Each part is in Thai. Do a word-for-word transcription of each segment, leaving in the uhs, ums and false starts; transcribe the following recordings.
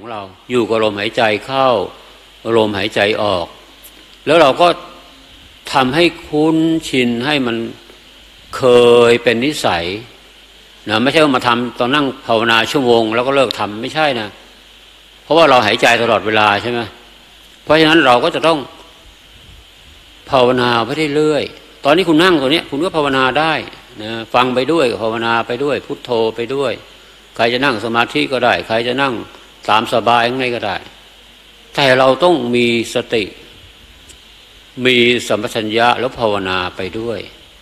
ของเราอยู่กับลมหายใจเข้าลมหายใจออกแล้วเราก็ทำให้คุ้นชินให้มันเคยเป็นนิสัยนะไม่ใช่ว่ามาทำตอนนั่งภาวนาชั่วโมงแล้วก็เลิกทำไม่ใช่นะเพราะว่าเราหายใจตลอดเวลาใช่ไหมเพราะฉะนั้นเราก็จะต้องภาวนาไปเรื่อยๆตอนนี้คุณนั่งตัวนี้คุณก็ภาวนาได้นะฟังไปด้วยภาวนาไปด้วยพุทโธไปด้วยใครจะนั่งสมาธิก็ได้ใครจะนั่งตามสบายข้างในก็ได้แต่เราต้องมีสติมีสัมปชัญญะแล้วภาวนาไปด้วย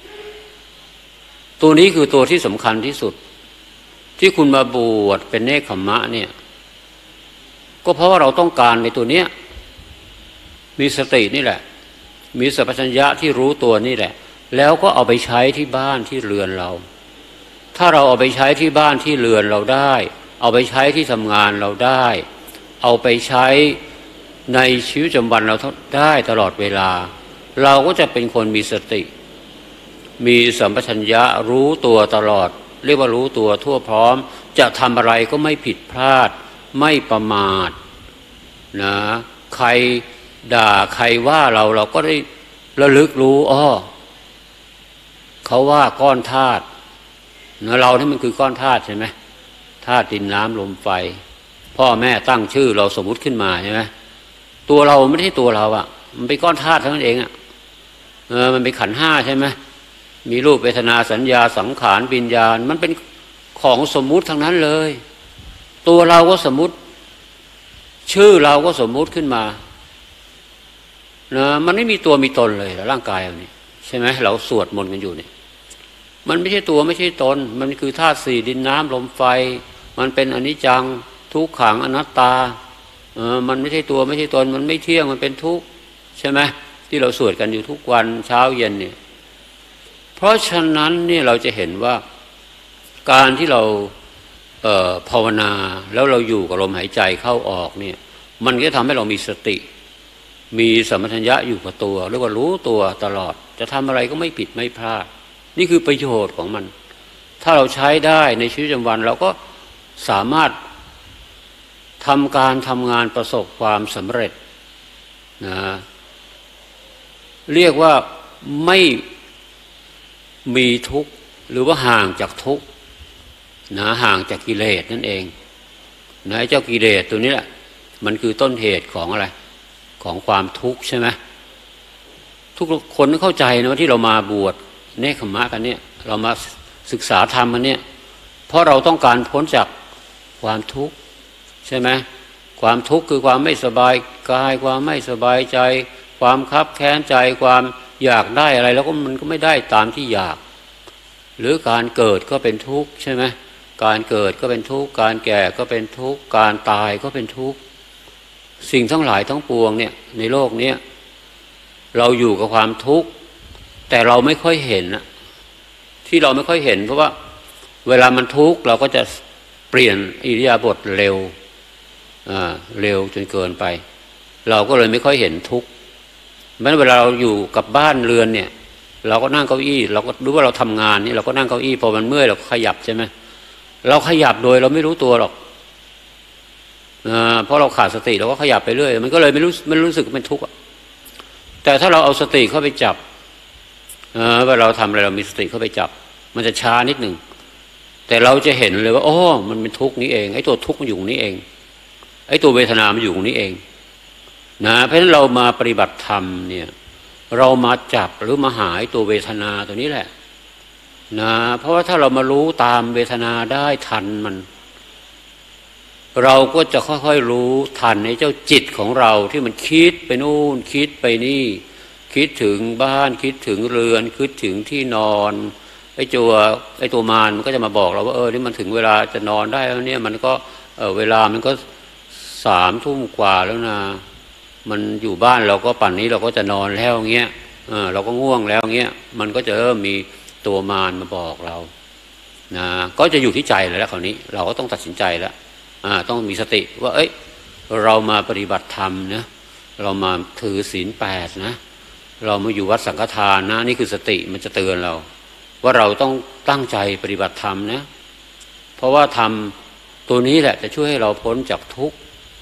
ตัวนี้คือตัวที่สำคัญที่สุดที่คุณมาบวชเป็นเนกขัมมะเนี่ยก็เพราะว่าเราต้องการในตัวเนี้ยมีสตินี่แหละมีสัมปชัญญะที่รู้ตัวนี่แหละแล้วก็เอาไปใช้ที่บ้านที่เรือนเราถ้าเราเอาไปใช้ที่บ้านที่เรือนเราได้เอาไปใช้ที่ทำงานเราได้เอาไปใช้ในชีวิตประจำวันเราได้ตลอดเวลาเราก็จะเป็นคนมีสติมีสัมปชัญญะรู้ตัวตลอดเรียกว่ารู้ตัวทั่วพร้อมจะทำอะไรก็ไม่ผิดพลาดไม่ประมาทนะใครด่าใครว่าเราเราก็ได้ระลึกรู้อ้อเขาว่าก้อนธาตุนะเรานี่มันคือก้อนธาตุใช่ไหมธาตุดินน้ำลมไฟพ่อแม่ตั้งชื่อเราสมมุติขึ้นมาใช่ไหมตัวเราไม่ใช่ตัวเราอ่ะมันเป็นก้อนธาตุเท่านั้นเองอ่ะเออมันเป็นขันธ์ห้าใช่ไหมมีรูปเวทนาสัญญาสังขารวิญญาณมันเป็นของสมมุติทั้งนั้นเลยตัวเราก็สมมุติชื่อเราก็สมมุติขึ้นมานะมันไม่มีตัวมีตนเลยร่างกายเรานี่ใช่ไหมเราสวดมนต์กันอยู่เนี่ยมันไม่ใช่ตัวไม่ใช่ตนมันคือธาตุสี่ดินน้ำลมไฟมันเป็นอนิจจังทุกขังอนัตตาเออมันไม่ใช่ตัวไม่ใช่ตนมันไม่เที่ยงมันเป็นทุกข์ใช่ไหมที่เราสวดกันอยู่ทุกวันเช้าเย็นเนี่ยเพราะฉะนั้นเนี่ยเราจะเห็นว่าการที่เราเอ่อภาวนาแล้วเราอยู่กับลมหายใจเข้าออกเนี่ยมันก็ทำให้เรามีสติมีสัมปชัญญะอยู่กับตัวเรียกว่ารู้ตัวตลอดจะทำอะไรก็ไม่ผิดไม่พลาดนี่คือประโยชน์ของมันถ้าเราใช้ได้ในชีวิตประจำวันเราก็สามารถทำการทำงานประสบความสำเร็จนะเรียกว่าไม่มีทุกข์หรือว่าห่างจากทุกข์นะห่างจากกิเลสนั่นเองนะเจ้ากิเลสตัวนี้แหละมันคือต้นเหตุของอะไรของความทุกข์ใช่ไหมทุกคนเข้าใจนะว่าที่เรามาบวชเนกขัมมะกันเนี่ยเรามาศึกษาธรรมกันเนี่ยเพราะเราต้องการพ้นจากความทุกข์ใช่ไหมความทุกข์คือความไม่สบายกายความไม่สบายใจความคับแค้นใจความอยากได้อะไรแล้วก็มันก็ไม่ได้ตามที่อยากหรือการเกิดก็เป็นทุกข์ใช่ไหมการเกิดก็เป็นทุกข์การแก่ก็เป็นทุกข์การตายก็เป็นทุกข์สิ่งทั้งหลายทั้งปวงเนี่ยในโลกนี้เราอยู่กับความทุกข์แต่เราไม่ค่อยเห็นนะที่เราไม่ค่อยเห็นเพราะว่าเวลามันทุกข์เราก็จะเปลี่ยนอิริยาบถเร็วอ่าเร็วจนเกินไปเราก็เลยไม่ค่อยเห็นทุกข์แม้เวลาเราอยู่กับบ้านเรือนเนี่ยเราก็นั่งเก้าอี้เราก็รู้ว่าเราทำงานนี่เราก็นั่งเก้าอี้พอมันเมื่อยเราขยับใช่ไหมเราขยับโดยเราไม่รู้ตัวหรอกเพราะเราขาดสติเราก็ขยับไปเรื่อยมันก็เลยไม่รู้ไม่รู้สึกเป็นทุกข์แต่ถ้าเราเอาสติเข้าไปจับเวลาเราทำอะไรเรามีสติเข้าไปจับมันจะช้านิดหนึ่งแต่เราจะเห็นเลยว่าอ๋อมันเป็นทุกข์นี้เองไอ้ตัวทุกข์มันอยู่นี้เองไอ้ตัวเวทนามันอยู่นี้เองนะเพราะฉะนั้นเรามาปฏิบัติธรรมเนี่ยเรามาจับหรือมาหาไอ้ตัวเวทนาตัวนี้แหละนะเพราะว่าถ้าเรามารู้ตามเวทนาได้ทันมันเราก็จะค่อยๆรู้ทันในเจ้าจิตของเราที่มันคิดไปนู่นคิดไปนี่คิดถึงบ้านคิดถึงเรือนคิดถึงที่นอนไอ้ตัวไอ้ตัวมารมันก็จะมาบอกเราว่าเออนี่มันถึงเวลาจะนอนได้แล้วเนี่ยมันก็เออเวลามันก็สามทุ่มกว่าแล้วนะมันอยู่บ้านเราก็ป่านนี้เราก็จะนอนแล้วเงี้ยเออเราก็ง่วงแล้วเงี้ยมันก็จะเริ่มมีตัวมารมาบอกเรานะก็จะอยู่ที่ใจแล้วคราวนี้เราก็ต้องตัดสินใจแล้วอ่าต้องมีสติว่าเอ้ยเรามาปฏิบัติธรรมนะเรามาถือศีลแปดนะเรามาอยู่วัดสังฆทานนะนี่คือสติมันจะเตือนเราว่าเราต้องตั้งใจปฏิบัติธรรมนะเพราะว่าธรรมตัวนี้แหละจะช่วยให้เราพ้นจากทุกข์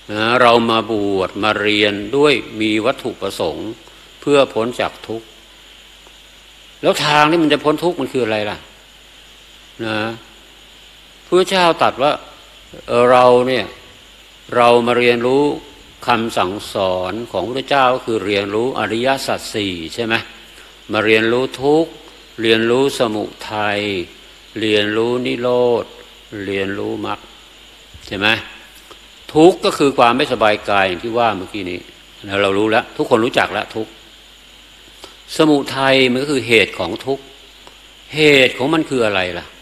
นะเรามาบวชมาเรียนด้วยมีวัตถุประสงค์เพื่อพ้นจากทุกข์แล้วทางที่มันจะพ้นทุกข์มันคืออะไรล่ะนะพระเจ้าตรัสว่าเราเนี่ยเรามาเรียนรู้คำสั่งสอนของพระเจ้าก็คือเรียนรู้อริยสัจสี่ใช่ไหมมาเรียนรู้ทุกข์เรียนรู้สมุทัยเรียนรู้นิโรธเรียนรู้มรรคใช่ไหมทุกข์ก็คือความไม่สบายกายอย่างที่ว่าเมื่อกี้นี้เรารู้แล้วทุกคนรู้จักแล้วทุกข์สมุทัยมันก็คือเหตุของทุกข์เหตุของมันคืออะไรล่ะ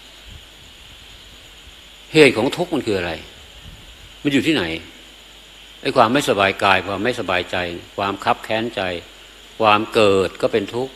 เหตุของทุกข์มันคืออะไรมันอยู่ที่ไหนไอ้ความไม่สบายกายความไม่สบายใจความคับแค้นใจความเกิดก็เป็นทุกข์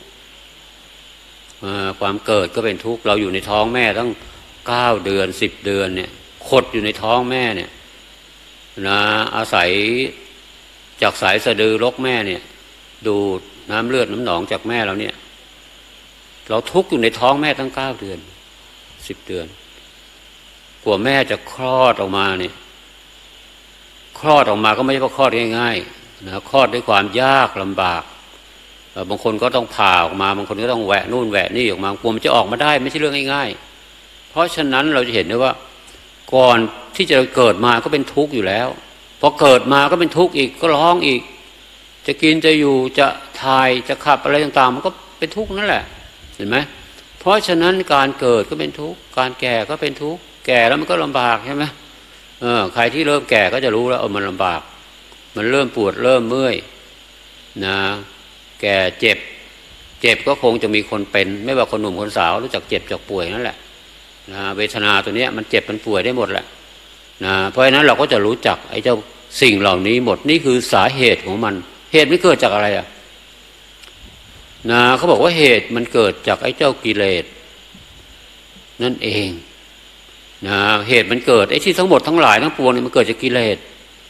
ความเกิดก็เป็นทุกข์เราอยู่ในท้องแม่ตั้งเก้าเดือนสิบเดือนเนี่ยขดอยู่ในท้องแม่เนี่ยนะอาศัยจากสายสะดือรกแม่เนี่ยดูดน้ำเลือดน้ำหนองจากแม่เราเนี่ยเราทุกข์อยู่ในท้องแม่ตั้งเก้าเดือนสิบเดือนกว่าแม่จะคลอดออกมาเนี่ยคลอดออกมาก็ไม่ใช่ว่าคลอดง่ายๆนะคลอดด้วยความยากลำบากบางคนก็ต้องผ่าออกมาบางคนก็ต้องแหวะนู่นแหวะนี่ออกมากลัวมันจะออกมาได้ไม่ใช่เรื่องง่ายๆเพราะฉะนั้นเราจะเห็นได้ว่าก่อนที่จะเกิดมาก็เป็นทุกข์อยู่แล้วพอเกิดมาก็เป็นทุกข์อีกก็ร้องอีกจะกินจะอยู่จะถ่ายจะขับอะไรต่างๆมันก็เป็นทุกข์นั่นแหละเห็นไหมเพราะฉะนั้นการเกิดก็เป็นทุกข์การแก่ก็เป็นทุกข์แก่แล้วมันก็ลำบากใช่ไหมเออใครที่เริ่มแก่ก็จะรู้แล้วเออมันลำบากมันเริ่มปวดเริ่มเมื่อยนะแก่เจ็บเจ็บก็คงจะมีคนเป็นไม่ว่าคนหนุ่มคนสาวรู้จักเจ็บจากป่วยนั่นแหละนะเวทนาตัวเนี้ยมันเจ็บมันป่วยได้หมดแหละนะเพราะฉะนั้นเราก็จะรู้จักไอ้เจ้าสิ่งเหล่านี้หมดนี่คือสาเหตุของมันเหตุไม่เกิดจากอะไรอ่ะนะเขาบอกว่าเหตุมันเกิดจากไอ้เจ้ากิเลสนั่นเองนะเหตุมันเกิดไอ้ที่ทั้งหมดทั้งหลายทั้งปวงนี่มันเกิดจากกิเลส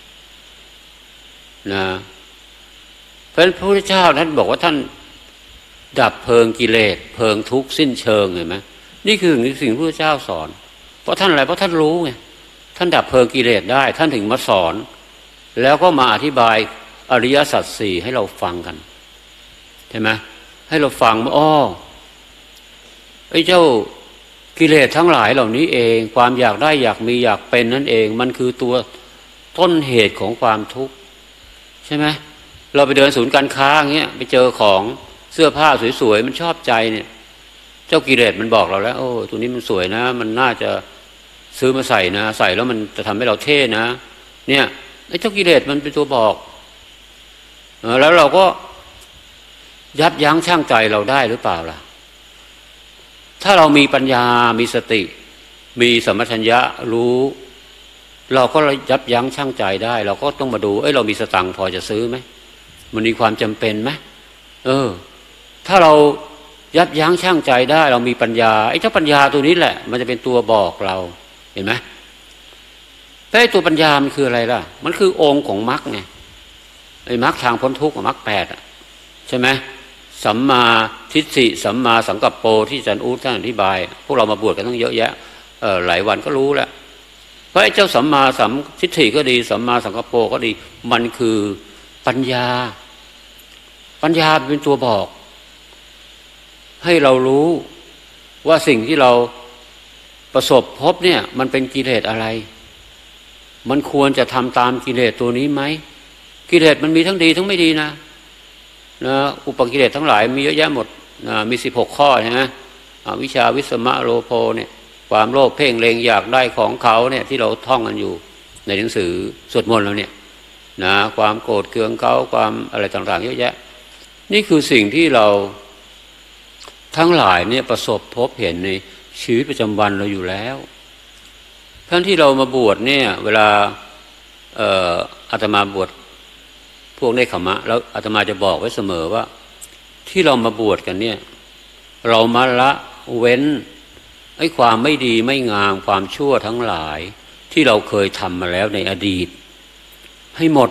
นะเพราะฉะนั้นพระพุทธเจ้าท่านบอกว่าท่านดับเพลิงกิเลสเพลิงทุกข์สิ้นเชิงเห็นไหมนี่คือสิ่งที่พระพุทธเจ้าสอนเพราะท่านอะไรเพราะท่านรู้ไงท่านดับเพลิงกิเลสได้ท่านถึงมาสอนแล้วก็มาอธิบายอริยสัจสี่ให้เราฟังกันใช่ไหมให้เราฟังว่าอ้อไอ้เจ้ากิเลสทั้งหลายเหล่านี้เองความอยากได้อยากมีอยากเป็นนั่นเองมันคือตัวต้นเหตุของความทุกข์ใช่ไหมเราไปเดินศูนย์การค้าอย่างเงี้ยไปเจอของเสื้อผ้าสวยๆมันชอบใจเนี่ยเจ้ากิเลสมันบอกเราแล้วโอ้ตัวนี้มันสวยนะมันน่าจะซื้อมาใส่นะใส่แล้วมันจะทำให้เราเท่นะเนี่ยไอ้เจ้ากิเลสมันเป็นตัวบอกแล้วเราก็ยับยั้งชั่งใจเราได้หรือเปล่าล่ะถ้าเรามีปัญญามีสติมีสัมปชัญญะรู้เราก็ยับยั้งชั่งใจได้เราก็ต้องมาดูเอ้ยเรามีสตังค์พอจะซื้อไหมมันมีความจำเป็นไหมเออถ้าเรายับยั้งชั่งใจได้เรามีปัญญาไอ้เจ้าปัญญาตัวนี้แหละมันจะเป็นตัวบอกเราเห็นไหมแต่ตัวปัญญามันคืออะไรล่ะมันคือองค์ของมรรคไงไอ้มรรคทางพ้นทุกข์มรรคแปดอ่ะใช่ไหมสัมมาทิฏฐิสัมมาสังกัปโปที่อาจารย์อู๊ดท่านอธิบายพวกเรามาบวชกันตั้งเยอะแยะเออหลายวันก็รู้แล้วเพราะไอ้เจ้าสัมมาสัมทิฏฐิก็ดีสัมมาสังกัปโปก็ดีมันคือปัญญาปัญญาเป็นตัวบอกให้เรารู้ว่าสิ่งที่เราประสบพบเนี่ยมันเป็นกิเลสอะไรมันควรจะทำตามกิเลสตัวนี้ไหมกิเลสมันมีทั้งดีทั้งไม่ดีนะนะอุปกิเลสทั้งหลายมีเยอะแยะหมดนะมีสิบหกข้อใช่ไหมวิชาวิสมะโลโภเนี่ยความโลภเพ่งเล็งอยากได้ของเขาเนี่ยที่เราท่องกันอยู่ในหนังสือสวดมนต์เราเนี่ยนะความโกรธเคืองเขาความอะไรต่างๆเยอะแยะนี่คือสิ่งที่เราทั้งหลายเนี่ยประสบพบเห็นในชีวิตประจำวันเราอยู่แล้วท่านที่เรามาบวชเนี่ยเวลาเอ่ออาตมาบวชพวกเนคขมะแล้วอาตมาจะบอกไว้เสมอว่าที่เรามาบวชกันเนี่ยเรามาละเว้นไอ้ความไม่ดีไม่งามความชั่วทั้งหลายที่เราเคยทำมาแล้วในอดีตให้หมด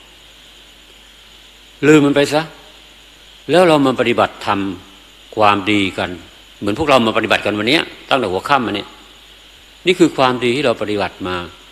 ลืมมันไปซะแล้วเรามาปฏิบัติธรรมความดีกันเหมือนพวกเรามาปฏิบัติกันวันนี้ตั้งแต่หัวค่ำมาเนี่ยนี่คือความดีที่เราปฏิบัติมา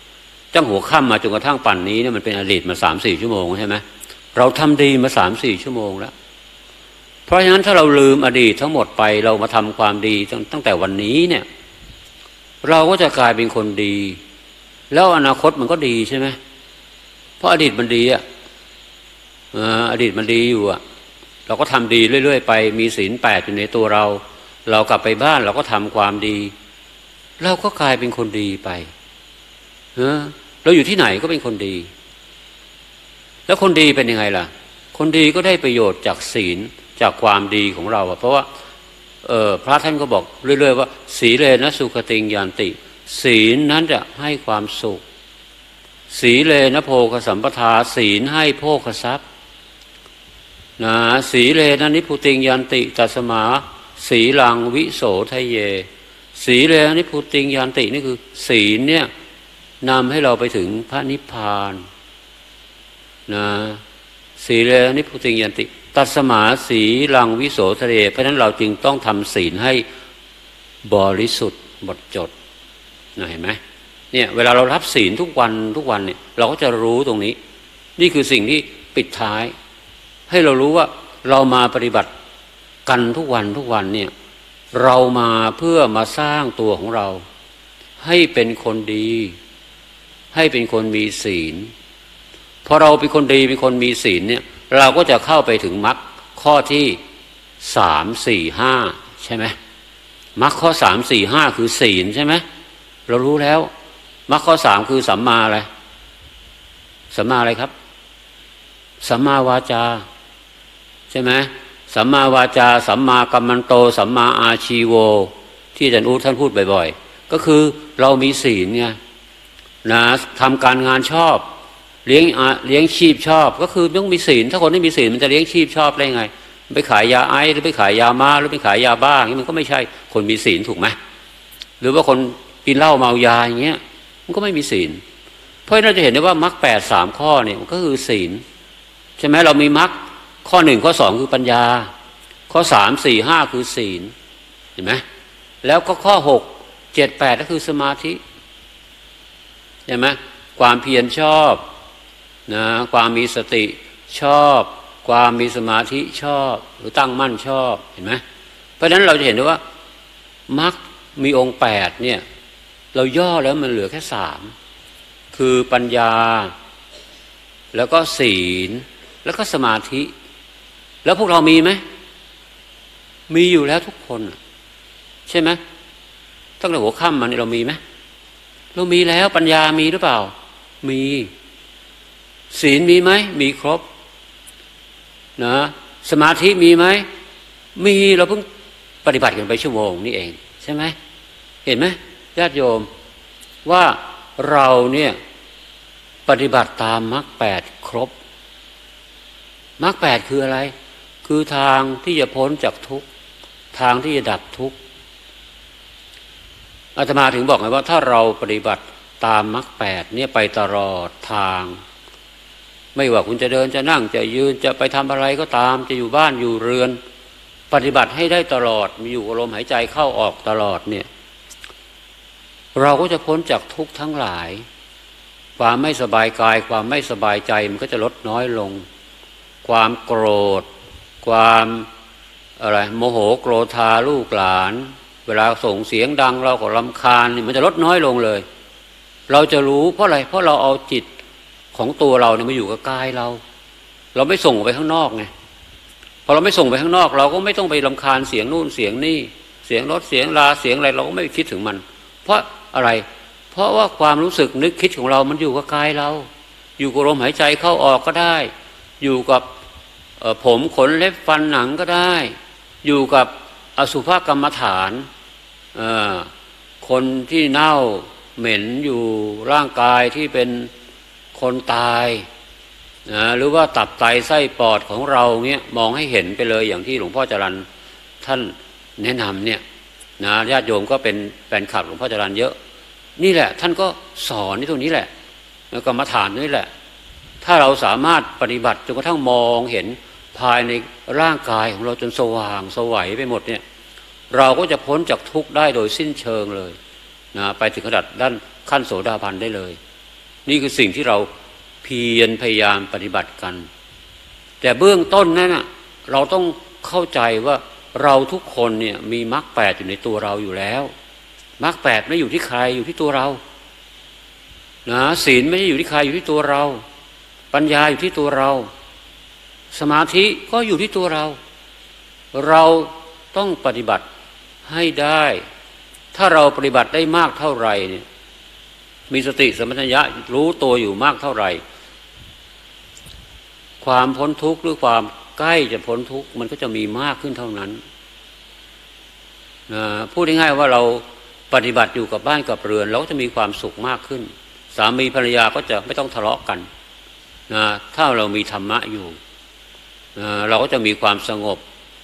ตั้งหัวค่ำมาจนกระทั่งปั่นนี้เนี่ยมันเป็นอดีตมาสามสี่ชั่วโมงใช่ไหมเราทำดีมาสามสี่ชั่วโมงแล้วเพราะฉะนั้นถ้าเราลืมอดีตทั้งหมดไปเรามาทำความดีตั้งแต่วันนี้เนี่ยเราก็จะกลายเป็นคนดีแล้วอนาคตมันก็ดีใช่ไหมเพราะอดีตมันดีอ่ะอดีตมันดีอยู่อ่ะเราก็ทำดีเรื่อยๆไปมีศีลแปดอยู่ในตัวเราเรากลับไปบ้านเราก็ทำความดีเราก็กลายเป็นคนดีไปเออเราอยู่ที่ไหนก็เป็นคนดีแล้วคนดีเป็นยังไงล่ะคนดีก็ได้ประโยชน์จากศีลจากความดีของเราเพราะว่าเออพระท่านก็บอกเรื่อยๆว่าสีเลนะสุขติงยันติศีลนั้นจะให้ความสุขสีเลนะโภคสัมปทาศีลให้โภคทรัพย์นะสีเลนะนิพุติงยันติตัสมาสีลังวิโสทะเยสีเลนะนิพุติงยันตินี่คือศีลเนี่ยนำให้เราไปถึงพระนิพพานนะสีเลนะนิพุติงยันติตัสมาสีลังวิโสทะเยเพราะฉะนั้นเราจึงต้องทำศีลให้บริสุทธิ์หมดจดนะเห็นไหมเนี่ยเวลาเรารับศีลทุกวันทุกวันเนี่ยเราก็จะรู้ตรงนี้นี่คือสิ่งที่ปิดท้ายให้เรารู้ว่าเรามาปฏิบัติกันทุกวันทุกวันเนี่ยเรามาเพื่อมาสร้างตัวของเราให้เป็นคนดีให้เป็นคนมีศีลพอเราเป็นคนดีเป็นคนมีศีลเนี่ยเราก็จะเข้าไปถึงมรรคข้อที่สามสี่ห้าใช่ไหมมรรคข้อสามสี่ห้าคือศีลใช่ไหมเรารู้แล้วมรรคข้อสามคือสัมมาอะไรสัมมาอะไรครับสัมมาวาจาใช่ไหมสัมมาวาจาสัมมากัมมันโตสัมมาอาชีโวที่อาจารย์อู๊ดท่านพูดบ่อยๆก็คือเรามีศีลไงนะทำการงานชอบเลี้ยงเลี้ยงชีพชอบก็คือต้องมีศีลถ้าคนไม่มีศีลมันจะเลี้ยงชีพชอบได้ไงไปขายยาไอหรือไปขายยาม้าหรือไปขายยาบ้าอย่างนี้มันก็ไม่ใช่คนมีศีลถูกไหมหรือว่าคนกินเหล้าเมายาอย่างเงี้ยมันก็ไม่มีศีลเพราะเราจะเห็นได้ว่ามรรคแปดสามข้อเนี่ยมันก็คือศีลใช่ไหมเรามีมรรคข้อหนึ่งข้อสองคือปัญญาข้อสามสี่ห้าคือศีลเห็นไหมแล้วก็ข้อหกเจ็ดแปดก็คือสมาธิใช่ไหมความเพียรชอบนะความมีสติชอบความมีสมาธิชอบหรือตั้งมั่นชอบเห็นไหมเพราะฉะนั้นเราจะเห็นได้ว่ามรรคมีองค์แปดเนี่ยเราย่อแล้วมันเหลือแค่สามคือปัญญาแล้วก็ศีลแล้วก็สมาธิแล้วพวกเรามีไหมมีอยู่แล้วทุกคนใช่ไหมตั้งแต่หัวค่ำมานี่เรามีไหมเรามีแล้วปัญญามีหรือเปล่ามีศีลมีไหมมีครบนะสมาธิมีไหมมีเราเพิ่งปฏิบัติกันไปชั่วโมงนี่เองใช่ไหมเห็นไหมญาติโยมว่าเราเนี่ยปฏิบัติตามมรรคแปดครบมรรคแปดคืออะไรคือทางที่จะพ้นจากทุกข์ทางที่จะดับทุกข์อาตมาถึงบอกไงว่าถ้าเราปฏิบัติตามมรรคแปดเนี่ยไปตลอดทางไม่ว่าคุณจะเดินจะนั่งจะยืนจะไปทำอะไรก็ตามจะอยู่บ้านอยู่เรือนปฏิบัติให้ได้ตลอดมีอยู่กับลมหายใจเข้าออกตลอดเนี่ยเราก็จะพ้นจากทุกข์ทั้งหลายความไม่สบายกายความไม่สบายใจมันก็จะลดน้อยลงความโกรธความอะไรโมโหโกรธาลูกหลานเวลาส่งเสียงดังเราก็รำคาญนี่มันจะลดน้อยลงเลยเราจะรู้เพราะอะไรเพราะเราเอาจิตของตัวเราเนี่ยมาอยู่กับกายเราเราไม่ส่งไปข้างนอกไงพอเราไม่ส่งไปข้างนอกเราก็ไม่ต้องไปรำคาญเสียงนู่นเสียงนี่เสียงรถเสียงลาเสียงอะไรเราก็ไม่คิดถึงมันเพราะอะไรเพราะว่าความรู้สึกนึกคิดของเรามันอยู่กับกายเราอยู่กับลมหายใจเข้าออกก็ได้อยู่กับผมขนเล็บฟันหนังก็ได้อยู่กับอสุภกรรมฐานคนที่เน่าเหม็นอยู่ร่างกายที่เป็นคนตายนะหรือว่าตับไตไส้ปอดของเราเนี้ยมองให้เห็นไปเลยอย่างที่หลวงพ่อจรัญท่านแนะนำเนี่ยนะญาติโยมก็เป็นแฟนคลับหลวงพ่อจรัญเยอะนี่แหละท่านก็สอนที่ตรงนี้แหละกรรมฐานนี่แหละถ้าเราสามารถปฏิบัติจนกระทั่งมองเห็นภายในร่างกายของเราจนสว่างสวัยไปหมดเนี่ยเราก็จะพ้นจากทุกข์ได้โดยสิ้นเชิงเลยนะไปถึงระดับด้านขั้นโสดาบันได้เลยนี่คือสิ่งที่เราเพียรพยายามปฏิบัติกันแต่เบื้องต้นนั้นนะเราต้องเข้าใจว่าเราทุกคนเนี่ยมีมรรคแปดอยู่ในตัวเราอยู่แล้วมรรคแปดไม่อยู่ที่ใครอยู่ที่ตัวเรานะศีลไม่ได้อยู่ที่ใครอยู่ที่ตัวเราปัญญาอยู่ที่ตัวเราสมาธิก็อยู่ที่ตัวเราเราต้องปฏิบัติให้ได้ถ้าเราปฏิบัติได้มากเท่าไหร่เนี่ยมีสติสัมปชัญญะรู้ตัวอยู่มากเท่าไหร่ความพ้นทุกข์หรือความใกล้จะพ้นทุกข์มันก็จะมีมากขึ้นเท่านั้นนะพูดง่ายๆว่าเราปฏิบัติอยู่กับบ้านกับเรือนเราก็จะมีความสุขมากขึ้นสามีภรรยาก็จะไม่ต้องทะเลาะกันนะถ้าเรามีธรรมะอยู่นะเราก็จะมีความสงบ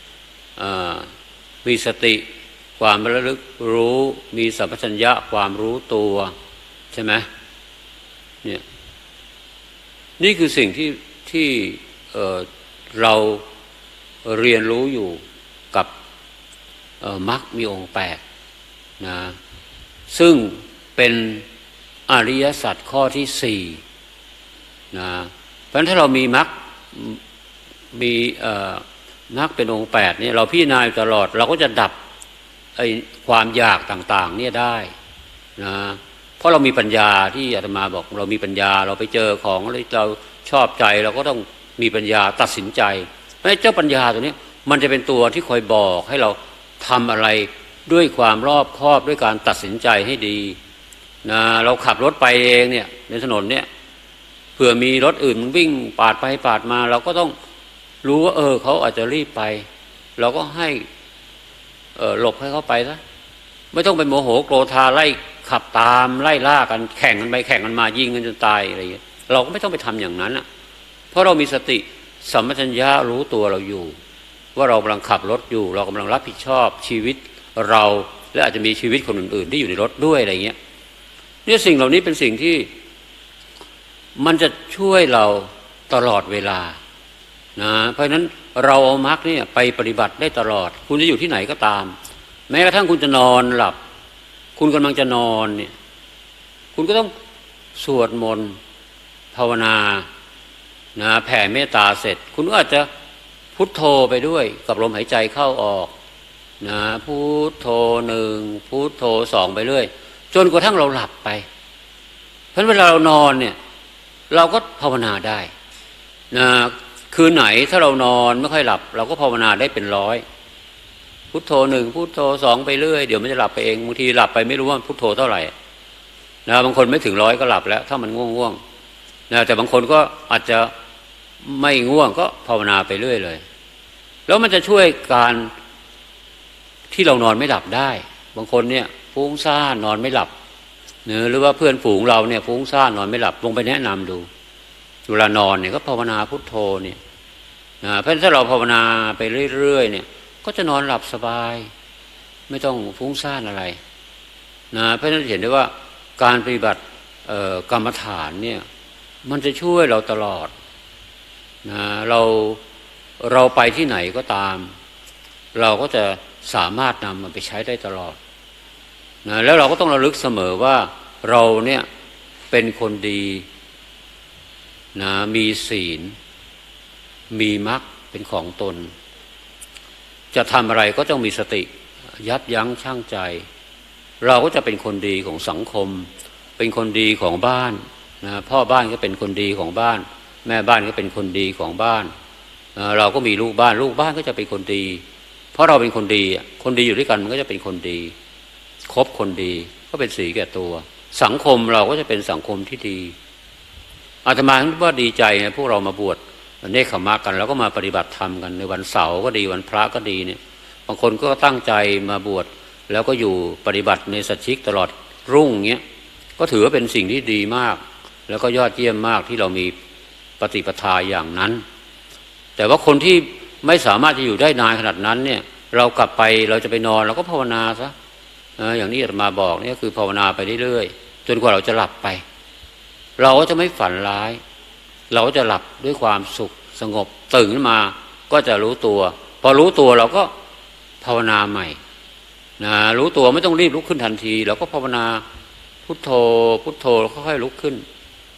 มีสติความระลึกรู้มีสัมปชัญญะความรู้ตัวใช่ไหมเนี่ยนี่คือสิ่งที่ที่เอ่อเราเรียนรู้อยู่กับมรรคมีองค์แปดนะซึ่งเป็นอริยสัจข้อที่สี่นะเพราะฉะนั้นถ้าเรามีมรรคมีมรรคเป็นองค์แปดเนี่ยเราพิจารณาอยู่ตลอดเราก็จะดับไอ้ความอยากต่างๆเนี่ยได้นะเพราะเรามีปัญญาที่อาตมาบอกเรามีปัญญาเราไปเจอของเราชอบใจเราก็ต้องมีปัญญาตัดสินใจเพราะเจ้าปัญญาตัวนี้มันจะเป็นตัวที่คอยบอกให้เราทำอะไรด้วยความรอบคอบด้วยการตัดสินใจให้ดีนะเราขับรถไปเองเนี่ยในถนนเนี่ยเผื่อมีรถอื่นมันวิ่งปาดไปปาดมาเราก็ต้องรู้ว่าเออเขาอาจจะรีบไปเราก็ให้เออหลบให้เขาไปซะไม่ต้องไปโมโหโกรธาไล่ขับตามไล่ล่ากันแข่งกันไปแข่งกันมายิงกันจนตายอะไรอย่างเงี้ยเราก็ไม่ต้องไปทำอย่างนั้นอ่ะเพราะเรามีสติสัมปชัญญะรู้ตัวเราอยู่ว่าเรากำลังขับรถอยู่เรากำลังรับผิดชอบชีวิตเราและอาจจะมีชีวิตคนอื่นๆที่อยู่ในรถด้วยอะไรเงี้ยเนี่ยสิ่งเหล่านี้เป็นสิ่งที่มันจะช่วยเราตลอดเวลานะเพราะฉะนั้นเราเอามรรคเนี่ยไปปฏิบัติได้ตลอดคุณจะอยู่ที่ไหนก็ตามแม้กระทั่งคุณจะนอนหลับคุณกำลังจะนอนเนี่ยคุณก็ต้องสวดมนต์ภาวนานะแผ่เมตตาเสร็จคุณก็อาจจะพุทโธไปด้วยกับลมหายใจเข้าออกนะพุทโธหนึ่งพุทโธสองไปเรื่อยจนกระทั่งเราหลับไปเพราะเวลาเรานอนเนี่ยเราก็ภาวนาได้นะคืนไหนถ้าเรานอนไม่ค่อยหลับเราก็ภาวนาได้เป็นร้อยพุทโธหนึ่งพุทโธสองไปเรื่อยเดี๋ยวมันจะหลับไปเองบางทีหลับไปไม่รู้ว่าพุทโธเท่าไหร่นะบางคนไม่ถึงร้อยก็หลับแล้วถ้ามันง่วงๆนะแต่บางคนก็อาจจะไม่ง่วงก็ภาวนาไปเรื่อยเลยแล้วมันจะช่วยการที่เรานอนไม่หลับได้บางคนเนี่ยฟุ้งซ่านนอนไม่หลับเนื้อหรือว่าเพื่อนฝูงเราเนี่ยฟุ้งซ่านนอนไม่หลับลงไปแนะนำดูเวลานอนเนี่ยก็ภาวนาพุทโธเนี่ยนะเพราะถ้าเราภาวนาไปเรื่อยๆเนี่ยก็จะนอนหลับสบายไม่ต้องฟุ้งซ่านอะไรนะเพราะฉะนั้นเห็นได้ว่าการปฏิบัติกรรมฐานเนี่ยมันจะช่วยเราตลอดนะเราเราไปที่ไหนก็ตามเราก็จะสามารถนำมันไปใช้ได้ตลอดนะแล้วเราก็ต้องระลึกเสมอว่าเราเนี่ยเป็นคนดีนะมีศีลมีมรรคเป็นของตนจะทำอะไรก็ต้องมีสติยับยั้งชั่งใจเราก็จะเป็นคนดีของสังคมเป็นคนดีของบ้านนะพ่อบ้านก็เป็นคนดีของบ้านแม่บ้านก็เป็นคนดีของบ้านเราก็มีลูกบ้านลูกบ้านก็จะเป็นคนดีเพราะเราเป็นคนดีคนดีอยู่ด้วยกันมันก็จะเป็นคนดีคบคนดีก็เป็นสีแก่ตัวสังคมเราก็จะเป็นสังคมที่ดีอาตมาคิดว่าดีใจนะพวกเรามาบวชเนกขมะกันแล้วก็มาปฏิบัติธรรมกันในวันเสาร์ก็ดีวันพระก็ดีเนี่ยบางคนก็ตั้งใจมาบวชแล้วก็อยู่ปฏิบัติในสัจฉิกตลอดรุ่งเงี้ยก็ถือว่าเป็นสิ่งที่ดีมากแล้วก็ยอดเยี่ยมมากที่เรามีปฏิปทาอย่างนั้นแต่ว่าคนที่ไม่สามารถจะอยู่ได้นานขนาดนั้นเนี่ยเรากลับไปเราจะไปนอนเราก็ภาวนาซะอย่างนี้อาตมาบอกนี่คือภาวนาไปเรื่อยๆจนกว่าเราจะหลับไปเราก็จะไม่ฝันร้ายเราก็จะหลับด้วยความสุขสงบตื่นขึ้นมาก็จะรู้ตัวพอรู้ตัวเราก็ภาวนาใหม่นะรู้ตัวไม่ต้องรีบลุกขึ้นทันทีเราก็ภาวนาพุทโธพุทโธค่อยๆลุกขึ้น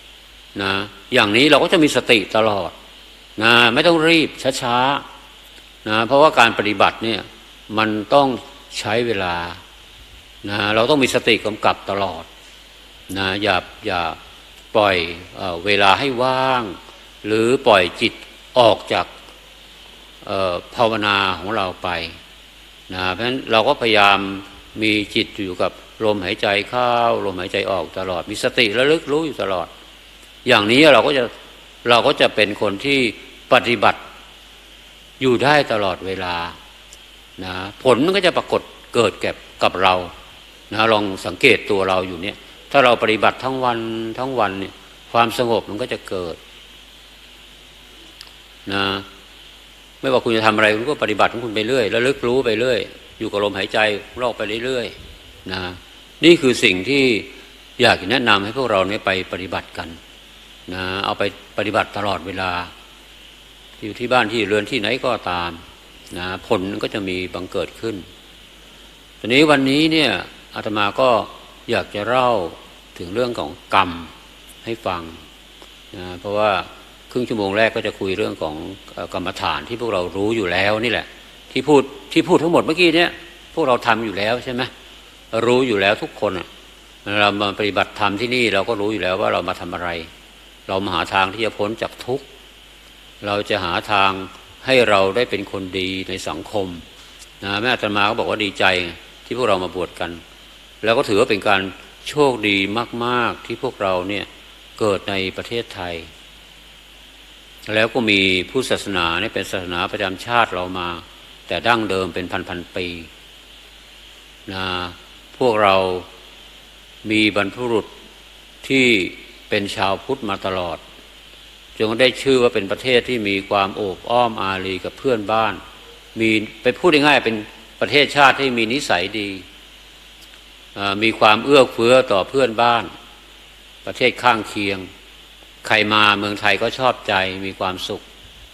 นะอย่างนี้เราก็จะมีสติตลอดนะไม่ต้องรีบช้าๆนะเพราะว่าการปฏิบัติเนี่ยมันต้องใช้เวลานะเราต้องมีสติกำกับตลอดนะอย่าอย่าปล่อยเอ่อเวลาให้ว่างหรือปล่อยจิตออกจากเอ่อภาวนาของเราไปนะเพราะฉะนั้นเราก็พยายามมีจิตอยู่กับลมหายใจเข้าลมหายใจออกตลอดมีสติระลึกรู้อยู่ตลอดอย่างนี้เราก็จะเราก็จะเป็นคนที่ปฏิบัติอยู่ได้ตลอดเวลานะผลมันก็จะปรากฏเกิดแก่กับเรานะลองสังเกตตัวเราอยู่เนี่ยถ้าเราปฏิบัติทั้งวันทั้งวันเนี่ยความสงบมันก็จะเกิดนะไม่ว่าคุณจะทำอะไรคุณก็ปฏิบัติของคุณไปเรื่อยแล้วลึกรู้ไปเรื่อยอยู่กับลมหายใจรอบไปเรื่อยๆนะนี่คือสิ่งที่อยากแนะนำให้พวกเราเนี่ยไปปฏิบัติกันนะเอาไปปฏิบัติตลอดเวลาอยู่ที่บ้านที่เรือนที่ไหนก็ตามนะผลก็จะมีบังเกิดขึ้นทีนี้วันนี้เนี่ยอาตมาก็อยากจะเล่าถึงเรื่องของกรรมให้ฟังนะเพราะว่าครึ่งชั่วโมงแรกก็จะคุยเรื่องของกรรมฐานที่พวกเรารู้อยู่แล้วนี่แหละที่พูดที่พูดทั้งหมดเมื่อกี้เนี่ยพวกเราทำอยู่แล้วใช่ไหมรู้อยู่แล้วทุกคนเรามาปฏิบัติธรรมที่นี่เราก็รู้อยู่แล้วว่าเรามาทำอะไรเรามาหาทางที่จะพ้นจากทุกข์เราจะหาทางให้เราได้เป็นคนดีในสังคมนะแม่อาตมาก็บอกว่าดีใจที่พวกเรามาบวชกันแล้วก็ถือว่าเป็นการโชคดีมากๆที่พวกเราเนี่ยเกิดในประเทศไทยแล้วก็มีผู้ศาสนาเนี่ยเป็นศาสนาประจำชาติเรามาแต่ดั้งเดิมเป็นพันๆปีนะพวกเรามีบรรพบุรุษที่เป็นชาวพุทธมาตลอดจนได้ชื่อว่าเป็นประเทศที่มีความโอบอ้อมอารีกับเพื่อนบ้านมีไปพูดง่ายๆเป็นประเทศชาติที่มีนิสัยดีมีความเอื้อเฟื้อต่อเพื่อนบ้านประเทศข้างเคียงใครมาเมืองไทยก็ชอบใจมีความสุข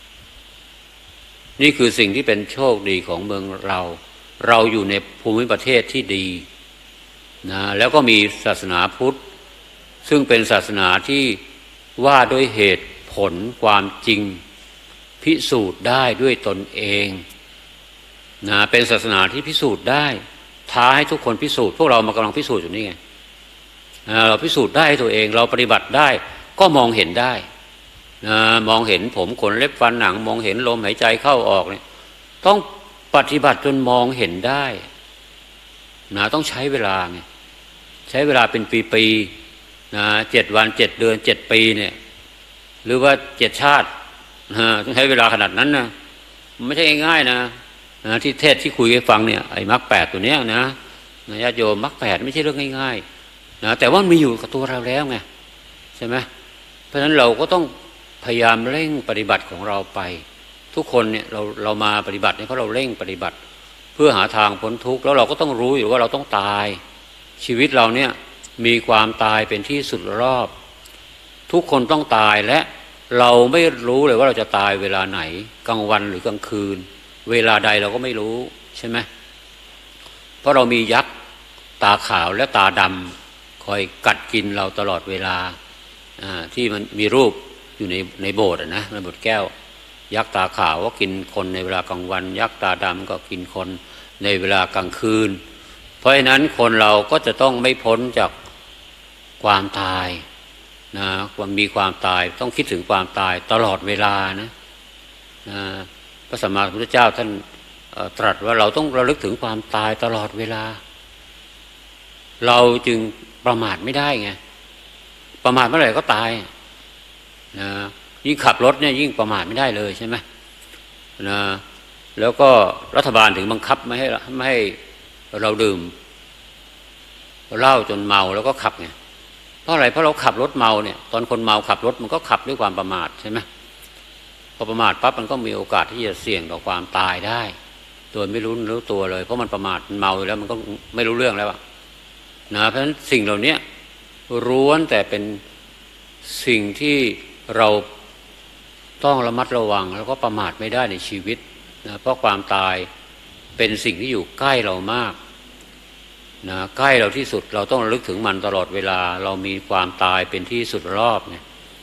นี่คือสิ่งที่เป็นโชคดีของเมืองเราเราอยู่ในภูมิประเทศที่ดีนะแล้วก็มีศาสนาพุทธซึ่งเป็นศาสนาที่ว่าด้วยเหตุผลความจริงพิสูจน์ได้ด้วยตนเองนะเป็นศาสนาที่พิสูจน์ได้ท้าให้ทุกคนพิสูจน์พวกเรามากำลังพิสูจน์อยู่นี่ไงเราพิสูจน์ได้ตัวเองเราปฏิบัติได้ก็มองเห็นได้นะมองเห็นผมขนเล็บฟันหนังมองเห็นลมหายใจเข้าออกเนี่ยต้องปฏิบัติจนมองเห็นได้นะต้องใช้เวลาไงใช้เวลาเป็นปีๆนะเจ็ดวันเจ็ดเดือนเจ็ดปีเนี่ยหรือว่าเจ็ดชาตินะต้องใช้เวลาขนาดนั้นนะไม่ใช่ง่ายๆนะนะที่เทศที่คุยให้ฟังเนี่ยไอ้มรรคแปดตัวเนี้ยนะญาติโยมมรรคแปดไม่ใช่เรื่องง่ายๆนะแต่ว่ามีอยู่กับตัวเราแล้วไงใช่ไหมเพราะฉะนั้นเราก็ต้องพยายามเร่งปฏิบัติของเราไปทุกคนเนี่ยเราเรามาปฏิบัติเนี่ยเพราะเราเร่งปฏิบัติเพื่อหาทางพ้นทุกข์แล้วเราก็ต้องรู้อยู่ว่าเราต้องตายชีวิตเราเนี่ยมีความตายเป็นที่สุดรอบทุกคนต้องตายและเราไม่รู้เลยว่าเราจะตายเวลาไหนกลางวันหรือกลางคืนเวลาใดเราก็ไม่รู้ใช่ไหมเพราะเรามียักษ์ตาขาวและตาดำคอยกัดกินเราตลอดเวลาที่มันมีรูปอยู่ในในโบสถ์นะในโบสถ์แก้วยักษ์ตาขาวก็กินคนในเวลากลางวันยักษ์ตาดำก็กินคนในเวลากลางคืนเพราะฉะนั้นคนเราก็จะต้องไม่พ้นจากความตายนะความมีความตายต้องคิดถึงความตายตลอดเวลานะนะพระสัมมาสัมพุทธเจ้าท่านตรัสว่าเราต้องระลึกถึงความตายตลอดเวลาเราจึงประมาทไม่ได้ไงประมาทเมื่อไหร่ก็ตายนะยิ่งขับรถเนี่ยยิ่งประมาทไม่ได้เลยใช่ไหมนะแล้วก็รัฐบาลถึงบังคับไม่ให้ไม่ให้เราดื่มเหล้าจนเมาแล้วก็ขับไงเพราะอะไรเพราะเราขับรถเมาเนี่ยตอนคนเมาขับรถมันก็ขับด้วยความประมาทใช่ไหมพอประมาทปั๊บมันก็มีโอกาสที่จะเสี่ยงต่อความตายได้โดยไม่รู้รู้ตัวเลยเพราะมันประมาทมันเมาแล้วมันก็ไม่รู้เรื่องแล้วนะเพราะฉะนั้นสิ่งเหล่านี้ล้วนแต่เป็นสิ่งที่เราต้องระมัดระวังแล้วก็ประมาทไม่ได้ในชีวิตนะเพราะความตายเป็นสิ่งที่อยู่ใกล้เรามากนะใกล้เราที่สุดเราต้องระลึกถึงมันตลอดเวลาเรามีความตายเป็นที่สุดรอบไง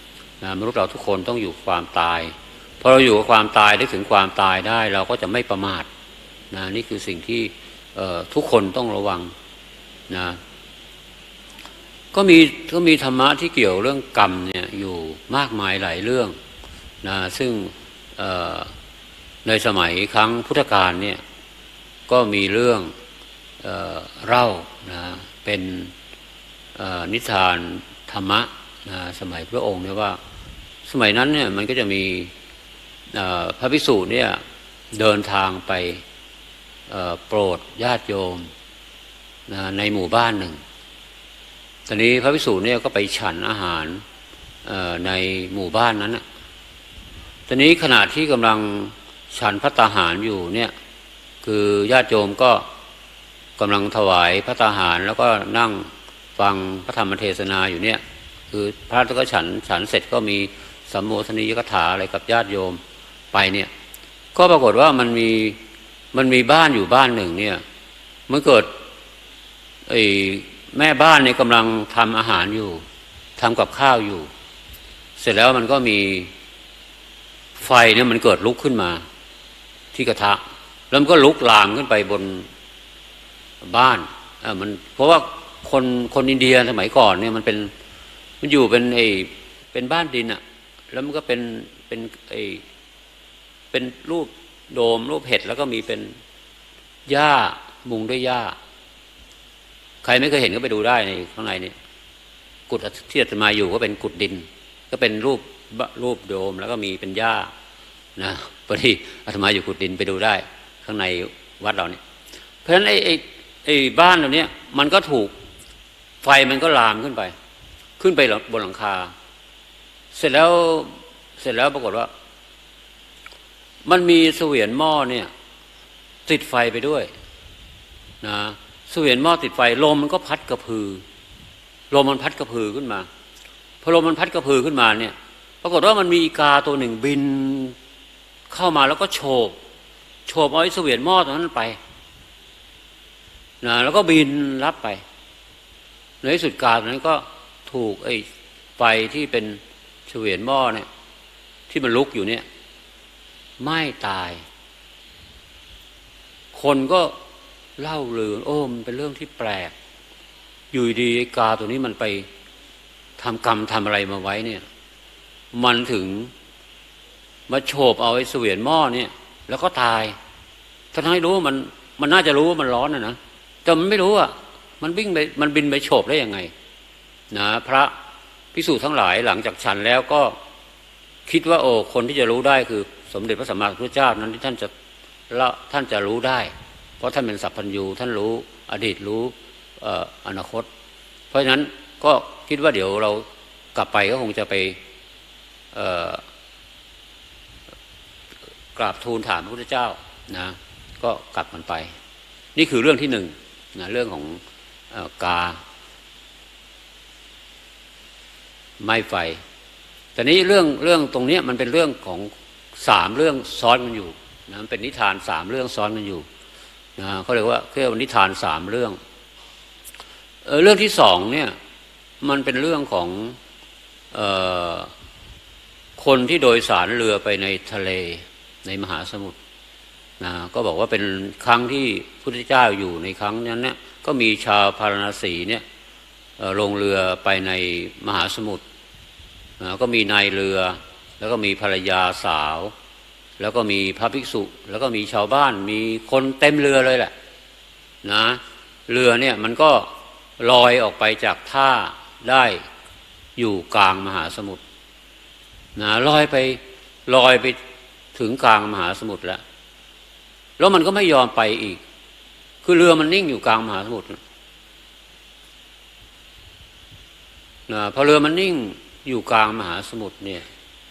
นะมนุษย์เราทุกคนต้องอยู่ความตายพอเราอยู่กับความตายได้ถึงความตายได้เราก็จะไม่ประมาทนะนี่คือสิ่งที่ทุกคนต้องระวังนะก็มีก็มีธรรมะที่เกี่ยวเรื่องกรรมเนี่ยอยู่มากมายหลายเรื่องนะซึ่งในสมัยครั้งพุทธกาลเนี่ยก็มีเรื่องเอ่อเล่านะเป็นนิทานธรรมะนะสมัยพระองค์เนี่ยว่าสมัยนั้นเนี่ยมันก็จะมีพระภิกษุเนี่ยเดินทางไปโปรดญาติโยมนะในหมู่บ้านหนึ่งตอนนี้พระภิกษุเนี่ยก็ไปฉันอาหารในหมู่บ้านนั้นนะตอนนี้ขณะที่กำลังฉันภัตตาหารอยู่เนี่ยคือญาติโยมก็กำลังถวายภัตตาหารแล้วก็นั่งฟังพระธรรมเทศนาอยู่เนี่ยคือพระก็ฉันฉันเสร็จก็มีสัมโมทนียกถาอะไรกับญาติโยมไปเนี่ยก็ปรากฏว่ามันมีมันมีบ้านอยู่บ้านหนึ่งเนี่ยเมื่อเกิดไอ้แม่บ้านเนี่ยกำลังทำอาหารอยู่ทำกับข้าวอยู่เสร็จแล้วมันก็มีไฟเนี่ยมันเกิดลุกขึ้นมาที่กระทะแล้วมันก็ลุกลามขึ้นไปบนบ้านอ่ามันเพราะว่าคนคนอินเดียสมัยก่อนเนี่ยมันเป็นมันอยู่เป็นไอ้เป็นบ้านดินอ่ะแล้วมันก็เป็นเป็นไอ้เป็นรูปโดมรูปเห็ดแล้วก็มีเป็นหญ้ามุงด้วยหญ้าใครไม่เคยเห็นก็ไปดูได้ในข้างในนี่กุฏที่อาตมาอยู่ก็เป็นกุฏดินก็เป็นรูปรูปโดมแล้วก็มีเป็นหญ้านะพอดีอาตมาอยู่กุฏดินไปดูได้ข้างในวัดเราเนี่ยเพราะฉะนั้นไอ้ไอ้ไอ้บ้านเหล่านี้มันก็ถูกไฟมันก็ลามขึ้นไปขึ้นไปบนหลังคาเสร็จแล้วเสร็จแล้วปรากฏว่ามันมีเสวียนหม้อเนี่ยติดไฟไปด้วยนะเสวียนหม้อติดไฟลมมันก็พัดกระพือลมมันพัดกระพือขึ้นมาพอลมมันพัดกระพือขึ้นมาเนี่ยปรากฏว่ามันมีอีกาตัวหนึ่งบินเข้ามาแล้วก็โฉบโฉบเอาไอ้เสวียนหม้อตรงนั้นไปนะแล้วก็บินรับไปในที่สุดกาตัวนั้นก็ถูกไอ้ไฟที่เป็นเสวียนหม้อเนี่ยที่มันลุกอยู่เนี่ยไม่ตายคนก็เล่าลือโอ้มันเป็นเรื่องที่แปลกอยู่ดีไอ้กาตัวนี้มันไปทำกรรมทำอะไรมาไว้เนี่ยมันถึงมาโฉบเอาไอ้เสวียนหม้อเนี่ยแล้วก็ตายท่านให้รู้ว่ามันมันน่าจะรู้ว่ามันร้อนนะนะแต่มันไม่รู้อ่ะมันวิ่งไปมันบินไปโฉบได้ยังไงนะพระภิกษุทั้งหลายหลังจากฉันแล้วก็คิดว่าโอ้คนที่จะรู้ได้คือสมเด็จพระสัมมาสัมพุทธเจ้านั้นที่ท่านจะละท่านจะรู้ได้เพราะท่านเป็นสัพพัญญูท่านรู้อดีตรู้เอ่ออนาคตเพราะฉะนั้นก็คิดว่าเดี๋ยวเรากลับไปก็คงจะไปเอ่อกราบทูลถามพระพุทธเจ้านะก็กลับมันไปนี่คือเรื่องที่หนึ่งนะเรื่องของเอ่อกาไม้ไฟแต่นี้เรื่องเรื่องตรงนี้มันเป็นเรื่องของสามเรื่องซ้อนกันอยู่นะมันเป็นนิทานสามเรื่องซ้อนกันอยู่นะเขาเรียกว่าเรียกว่านิทานสามเรื่องเออเรื่องที่สองเนี่ยมันเป็นเรื่องของเอ่อคนที่โดยสารเรือไปในทะเลในมหาสมุทรนะก็บอกว่าเป็นครั้งที่พระพุทธเจ้าอยู่ในครั้งนั้นเนี่ยก็มีชาวพาราณสีเนี่ยลงเรือไปในมหาสมุทรก็มีนายเรือแล้วก็มีภรรยาสาวแล้วก็มีพระภิกษุแล้วก็มีชาวบ้านมีคนเต็มเรือเลยแหละนะเรือเนี่ยมันก็ลอยออกไปจากท่าได้อยู่กลางมหาสมุทรนะลอยไปลอยไปถึงกลางมหาสมุทรแล้วแล้วมันก็ไม่ยอมไปอีกคือเรือมันนิ่งอยู่กลางมหาสมุทรนะพอเรือมันนิ่งอยู่กลางมหาสมุทรเนี่ย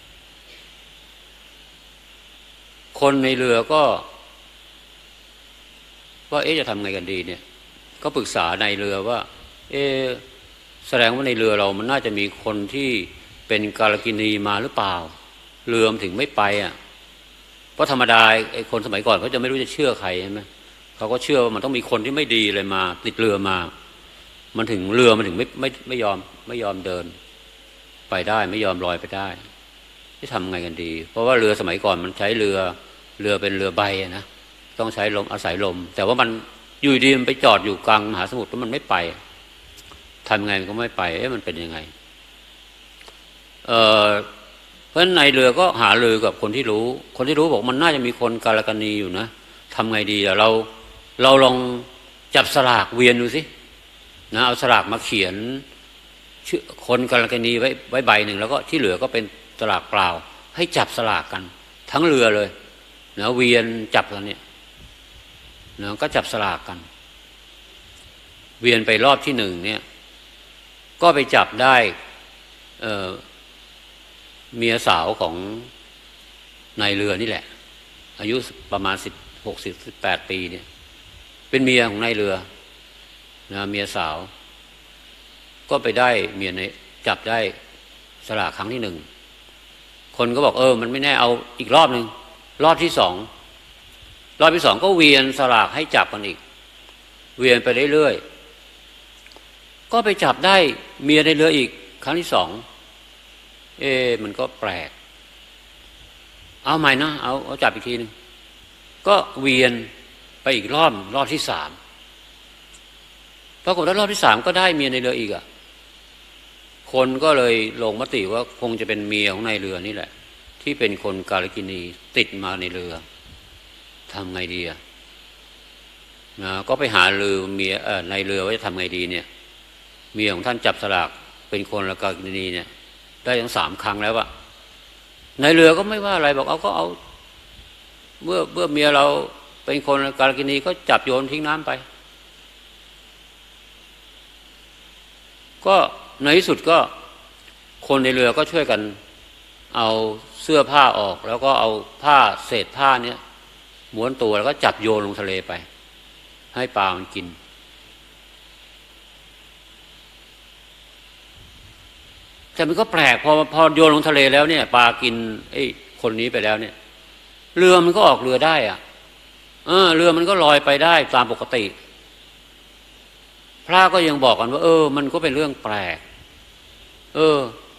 คนในเรือก็ว่าเอ๊ะจะทำไงกันดีเนี่ยก็ปรึกษาในเรือว่าเอ๊ะแสดงว่าในเรือเรามันน่าจะมีคนที่เป็นกาลกิณีมาหรือเปล่าเรือมันถึงไม่ไปอ่ะเพราะธรรมดาไอ้คนสมัยก่อนเขาจะไม่รู้จะเชื่อใครใช่ไหมเขาก็เชื่อว่ามันต้องมีคนที่ไม่ดีเลยมาติดเรือมามันถึงเรือมันถึงไม่ไม่ไม่ยอมไม่ยอมเดินพไปได้ไม่ยอมลอยไปได้ที่ทำไงกันดีเพราะว่าเรือสมัยก่อนมันใช้เรือเรือเป็นเรือใบนะต้องใช้ลมอาศัยลมแต่ว่ามันอยู่ดีมันไปจอดอยู่กลางมหาสมุทรแล้วมันไม่ไปทำไงมันก็ไม่ไปเอ๊ะมันเป็นยังไงเออเพราะฉะนั้นในเรือก็หาเรือกับคนที่รู้คนที่รู้บอกมันน่าจะมีคนกาลกัณีอยู่นะทำไงดีล่ะเราเราลองจับสลากเวียนดูสินะเอาสลากมาเขียนชื่อคนกาลกัณีไว้ไว้ใบหนึ่งแล้วก็ที่เหลือก็เป็นสลากเปล่าให้จับสลากกันทั้งเรือเลยนะเวียนจับกันเนี่ยนะก็จับสลากกันเวียนไปรอบที่หนึ่งเนี่ยก็ไปจับได้เอ่อเมียสาวของนายเรือนี่แหละอายุประมาณสิบหกสิบสิบแปดปีเนี่ยเป็นเมียของนายเรือนะเมียสาวก็ไปได้เมียในจับได้สลากครั้งที่หนึ่งคนก็บอกเออมันไม่แน่เอาอีกรอบหนึ่งรอบที่สองรอบที่สองก็เวียนสลากให้จับกันอีกเวียนไปเรื่อยๆก็ไปจับได้เมียในเรืออีกครั้งที่สองเอ๊ะมันก็แปลกเอาใหม่นะเอาเอาจับอีกทีนึงก็เวียนไปอีกรอบรอบที่สามปรากฏว่ารอบที่สามก็ได้เมียในเรืออีกอ่ะคนก็เลยลงมติว่าคงจะเป็นเมียของนายเรือนี่แหละที่เป็นคนกาลกิณีติดมาในเรือทำไงดีอ่ะนะก็ไปหาเรือเมียเอ่อในเรือว่าจะทำไงดีเนี่ยเมียของท่านจับสลากเป็นคนกาลกิณีเนี่ยได้ทั้งสามครั้งแล้วอะในเรือก็ไม่ว่าอะไรบอกเอาก็เอาเมื่อเมื่อเมียเราเป็นคนกาลกิณีก็จับโยนทิ้งน้ำไปก็ในที่สุดก็คนในเรือก็ช่วยกันเอาเสื้อผ้าออกแล้วก็เอาผ้าเศษผ้าเนี้ยม้วนตัวแล้วก็จับโยนลงทะเลไปให้ปลามันกินแต่มันก็แปลกพอพอโยนลงทะเลแล้วเนี่ยปลากินไอ้คนนี้ไปแล้วเนี่ยเรือมันก็ออกเรือได้อ่ะเออเรือมันก็ลอยไปได้ตามปกติพระก็ยังบอกกันว่าเออมันก็เป็นเรื่องแปลกเออ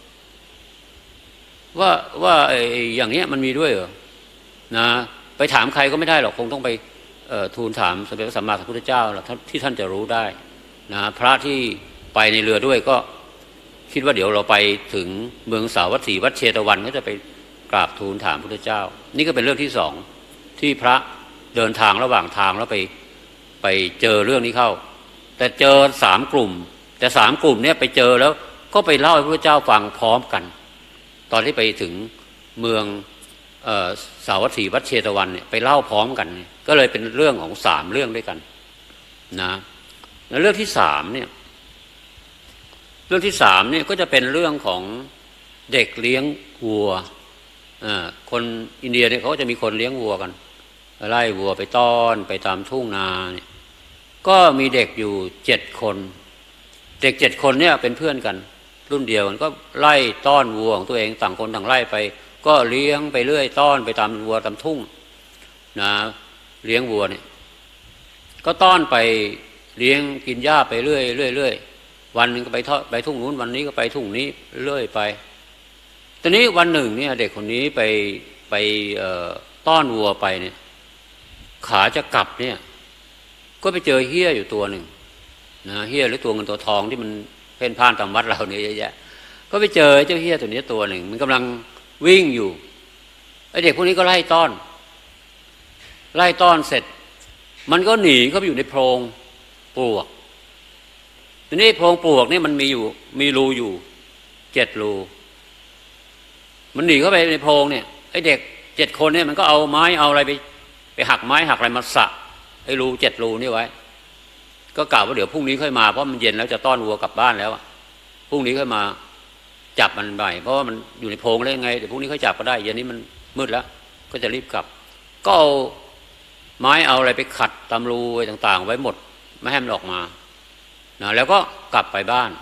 ว่าว่าไอ้อย่างเนี้ยมันมีด้วยเหรอนะไปถามใครก็ไม่ได้หรอกคงต้องไปเอ่อทูลถามสมเด็จพระสัมมาสัมพุทธเจ้าแหละที่ท่านจะรู้ได้นะพระที่ไปในเรือด้วยก็คิดว่าเดี๋ยวเราไปถึงเมืองสาวัตถีวัดเชตวันก็จะไปกราบทูลถามพระพุทธเจ้านี่ก็เป็นเรื่องที่สองที่พระเดินทางระหว่างทางแล้วไปไปเจอเรื่องนี้เข้าแต่เจอสามกลุ่มแต่สามกลุ่มเนี่ยไปเจอแล้วก็ไปเล่าให้พระพุทธเจ้าฟังพร้อมกันตอนที่ไปถึงเมืองเอ่อสาวัตถีวัดเชตวันเนี่ยไปเล่าพร้อมกันก็เลยเป็นเรื่องของสามเรื่องด้วยกันนะแล้วเรื่องที่สามเนี่ยเรื่องที่สามเนี่ยก็จะเป็นเรื่องของเด็กเลี้ยงวัวคนอินเดียเนี่ยเขาจะมีคนเลี้ยงวัวกันไล่วัวไปต้อนไปตามทุ่งนาเนี่ยก็มีเด็กอยู่เจ็ดคนเด็กเจ็ดคนเนี่ยเป็นเพื่อนกันรุ่นเดียวกันก็ไล่ต้อนวัวของตัวเองต่างคนต่างไล่ไปก็เลี้ยงไปเรื่อยต้อนไปตามวัวตามทุ่งนะเลี้ยงวัวเนี่ยก็ต้อนไปเลี้ยงกินหญ้าไปเรื่อยเรื่อยเรื่อยวันนึงก็ไปทอดไปทุ่งนู้นวันนี้ก็ไปทุ่งนี้เรื่อยไปตอนนี้วันหนึ่งเนี่ยเด็กคนนี้ไปไปต้อนวัวไปเนี่ยขาจะกลับเนี่ยก็ไปเจอเหี้ยอยู่ตัวหนึ่งนะเหี้ยหรือตัวเงินตัวทองที่มันเพ่นพ่านตามวัดเราเนี่ยเยอะแยะก็ไปเจอเจ้าเหี้ยตัวนี้ตัวหนึ่งมันกำลังวิ่งอยู่ไอเด็กพวกนี้ก็ไล่ต้อนไล่ต้อนเสร็จมันก็หนีเข้าไปอยู่ในโพรงปลวกทีนี้โพรงปลวกนี่มันมีอยู่มีรูอยู่เจ็ดรูมันหนีเข้าไปในโพรงเนี่ยไอเด็กเจ็ดคนเนี่ยมันก็เอาไม้เอาอะไรไปไปหักไม้หักอะไรมาสะไอรูเจ็ดรูนี่ไว้ก็กล่าวว่าเดี๋ยวพรุ่งนี้ค่อยมาเพราะมันเย็นแล้วจะต้อนวัวกลับบ้านแล้วพรุ่งนี้ค่อยมาจับมันไปเพราะว่ามันอยู่ในโพรงได้ยังไงเดี๋ยวพรุ่งนี้ค่อยจับก็ได้เย็นนี้มันมืดแล้วก็จะรีบกลับก็เอาไม้เอาอะไรไปขัดตามรูต่างๆไว้หมดไม่ให้มันออกมานะแล้วก็กลับไปบ้าน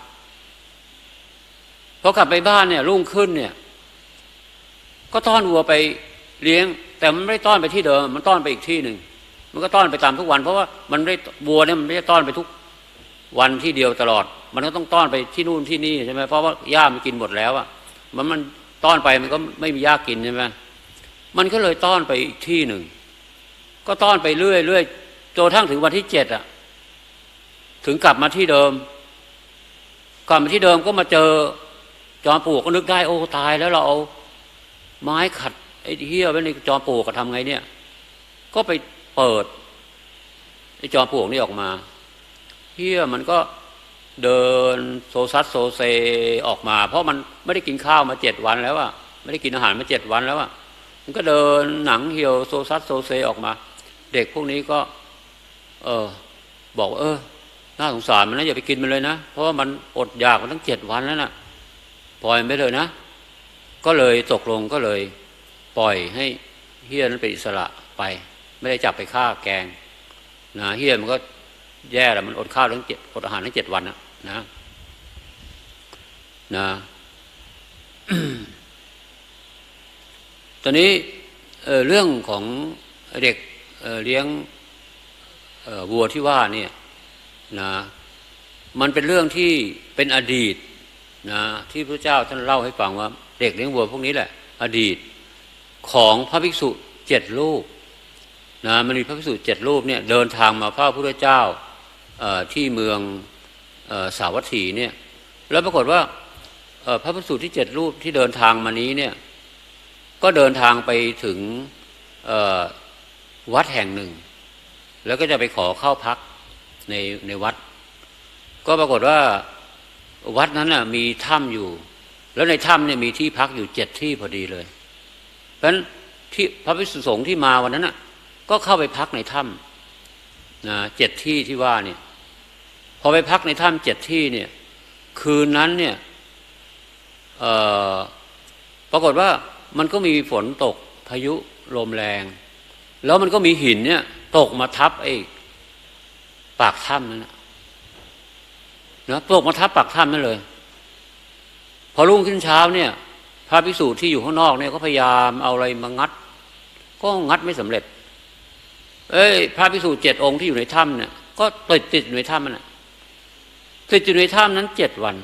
พอกลับไปบ้านเนี่ยรุ่งขึ้นเนี่ยก็ต้อนวัวไปเลี้ยงแต่มันไม่ได้ต้อนไปที่เดิมมันต้อนไปอีกที่หนึ่งมันก็ต้อนไปตามทุกวันเพราะว่ามันไม่วัวเนี่ยมันไม่ได้ต้อนไปทุกวันที่เดียวตลอดมันก็ต้องต้อนไปที่นู่นที่นี่ใช่ไหมเพราะว่าหญ้ามันกินหมดแล้วอะมันมันต้อนไปมันก็ไม่มีหญ้ากินใช่ไหมมันก็เลยต้อนไปอีกที่หนึ่งก็ต้อนไปเรื่อยเรื่อยจนทั้งถึงวันที่เจ็ดอะถึงกลับมาที่เดิมกลับมาที่เดิมก็มาเจอจอมปลวกก็นึกได้โอ้ตายแล้วเราเอาไม้ขัดไอ้เหี้ยไว้ในจอมปลวกก็ทำไงเนี่ยก็ไปเปิดไอ้จอมปลวกนี่ออกมาเหี้ยมันก็เดินโซซัสโซเซออกมาเพราะมันไม่ได้กินข้าวมาเจ็ดวันแล้วอะไม่ได้กินอาหารมาเจ็ดวันแล้วอะมันก็เดินหนังเหี่ยวโซซัสโซเซออกมาเด็กพวกนี้ก็เออบอกเออน่าสงสารมันนะอย่าไปกินมันเลยนะเพราะว่ามันอดอยากมาตั้งเจ็ดวันแล้วนะปล่อยมันไปเลยนะก็เลยตกลงก็เลยปล่อยให้เฮี้ยนั้นเป็นอิสระไปไม่ได้จับไปฆ่าแกงนะเฮี้ยมันก็แย่แล้วมันอดข้าวทั้งเจ็ดอดอาหารทั้งเจ็ดวันนะนะนะ ตอนนี้ เ, เรื่องของเด็ก เ, เลี้ยงวัวที่ว่าเนี่ยนะมันเป็นเรื่องที่เป็นอดีตนะที่พระเจ้าท่านเล่าให้ฟังว่าเด็กเลี้ยงวัวพวกนี้แหละอดีตของพระภิกษุเจ็ดรูปนะมันมีพระภิกษุเจ็ดรูปเนี่ยเดินทางมาเฝ้าพระพุทธเจ้าที่เมืองสาวัตถีเนี่ยแล้วปรากฏว่าพระภิกษุที่เจ็ดรูปที่เดินทางมานี้เนี่ยก็เดินทางไปถึงวัดแห่งหนึ่งแล้วก็จะไปขอเข้าพักในในวัดก็ปรากฏว่าวัดนั้นน่ะมีถ้ำอยู่แล้วในถ้ำเนี่ยมีที่พักอยู่เจ็ดที่พอดีเลยเพราะฉะนั้นที่พระภิกษุสงฆ์ที่มาวันนั้นน่ะก็เข้าไปพักในถ้ำนะเจ็ดที่ที่ว่าเนี่ยพอไปพักในถ้ำเจ็ดที่เนี่ยคืนนั้นเนี่ยปรากฏว่ามันก็มีฝนตกพายุลมแรงแล้วมันก็มีหินเนี่ยตกมาทับไอ้ปากถ้ำนั่นนะนะตกมาทับปากถ้ำนั่นเลยพอรุ่งขึ้นเช้าเนี่ยพระภิกษุที่อยู่ข้างนอกเนี่ยก็พยายามเอาอะไรมางัดก็งัดไม่สำเร็จเอ้ยพระภิกษุเจ็ดองค์ที่อยู่ในถ้ำเนี่ยก็ติดติดอยู่ในถ้ำนั่นแหละติดอยู่ในถ้ำนั้นเจ็ดวัน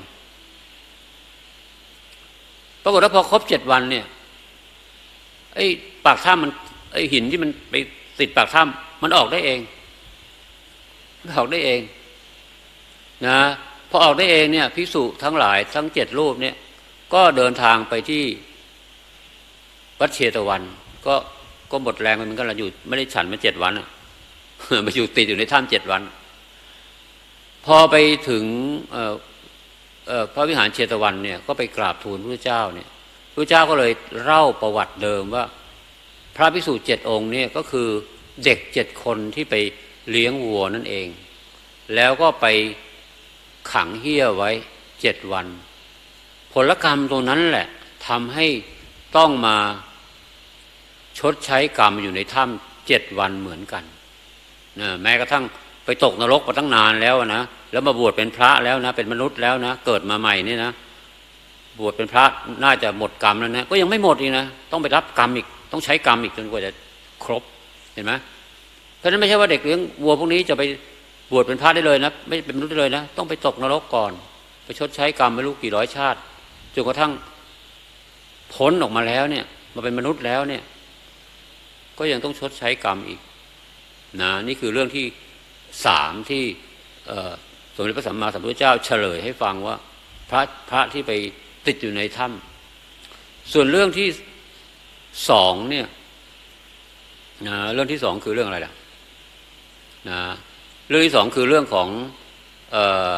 ปรากฏว่าพอครบเจ็ดวันเนี่ยไอ้ปากถ้ำมันไอ้หินที่มันไปติดปากถ้ำมันออกได้เองออกได้เองนะพอออกได้เองเนี่ยภิกษุทั้งหลายทั้งเจ็ดรูปเนี่ยก็เดินทางไปที่วัดเชตวันก็ก็หมดแรงมันก็ละอยู่ไม่ได้ฉันมาเจ็ดวันอ่ะไปอยู่ติดอยู่ในถ้ำเจ็ดวันพอไปถึงเอ่อเอ่อพระวิหารเชตวันเนี่ยก็ไปกราบทูลพระเจ้าเนี่ยพระเจ้าก็เลยเล่าประวัติเดิมว่าพระภิกษุเจ็ดองค์เนี่ยก็คือเด็กเจ็ดคนที่ไปเลี้ยงวัวนั่นเองแล้วก็ไปขังเหี้ยไว้เจ็ดวันผลกรรมตรงนั้นแหละทำให้ต้องมาชดใช้กรรมอยู่ในถ้ำเจ็ดวันเหมือนกันนะแม้กระทั่งไปตกนรกมาตั้งนานแล้วนะแล้วมาบวชเป็นพระแล้วนะเป็นมนุษย์แล้วนะเกิดมาใหม่นี่นะบวชเป็นพระน่าจะหมดกรรมแล้วนะก็ยังไม่หมดอีกนะต้องไปรับกรรมอีกต้องใช้กรรมอีกจนกว่าจะครบเห็นไหมเพราะฉะนั้นไม่ใช่ว่าเด็กเลี้ยงวัวพวกนี้จะไปบวชเป็นพระได้เลยนะไม่เป็นมนุษย์ได้เลยนะต้องไปตกนรกก่อนไปชดใช้กรรมไม่รู้กี่ร้อยชาติจนกระทั่งพ้นออกมาแล้วเนี่ยมาเป็นมนุษย์แล้วเนี่ยก็ยังต้องชดใช้กรรมอีกนะนี่คือเรื่องที่สามที่สมเด็จพระสัมมาสัมพุทธเจ้าเฉลยให้ฟังว่าพระพระที่ไปติดอยู่ในถ้ำส่วนเรื่องที่สองเนี่ยนะเรื่องที่สองคือเรื่องอะไรล่ะนะเรื่องที่สองคือเรื่องของเอ่อ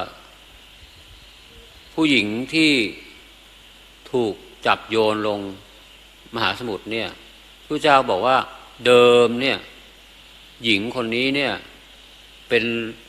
ผู้หญิงที่ถูกจับโยนลงมหาสมุทรเนี่ยพระเจ้าบอกว่าเดิมเนี่ยหญิงคนนี้เนี่ยเป็น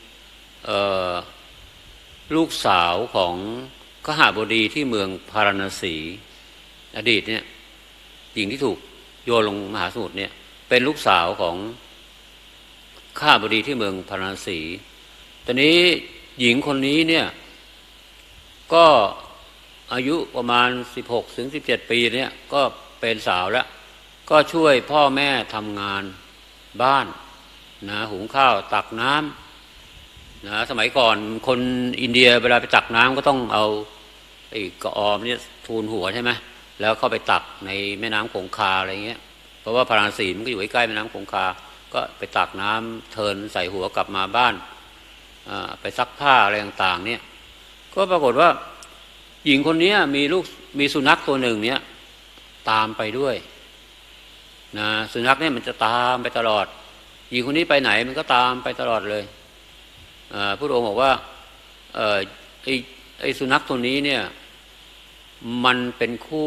ลูกสาวของขหบดีที่เมืองพาราณสีอดีตเนี่ยหญิงที่ถูกโยนลงมหาสมุทรเนี่ยเป็นลูกสาวของขหบดีที่เมืองพาราณสีตอนนี้หญิงคนนี้เนี่ยก็อายุประมาณสิบหกถึงสิบเจ็ดปีเนี่ยก็เป็นสาวแล้วก็ช่วยพ่อแม่ทำงานบ้านนะหุงข้าวตักน้ำนะสมัยก่อนคนอินเดียเวลาไปตักน้ำก็ต้องเอาไอ้กระออมเนี่ยทูลหัวใช่ไหมแล้วเข้าไปตักในแม่น้ำคงคาอะไรเงี้ยเพราะว่าพาราณสีมันก็อยู่ใกล้แม่น้ำคงคาก็ไปตักน้ำเทินใส่หัวกลับมาบ้านไปซักผ้าอะไรต่างๆเนี่ยก็ปรากฏว่าหญิงคนนี้มีลูกมีสุนัขตัวหนึ่งเนี่ยตามไปด้วยนะสุนัขเนี่ยมันจะตามไปตลอดหญิงคนนี้ไปไหนมันก็ตามไปตลอดเลยพระองค์บอกว่าไอ้ไอ้สุนัขตัวนี้เนี่ยมันเป็นคู่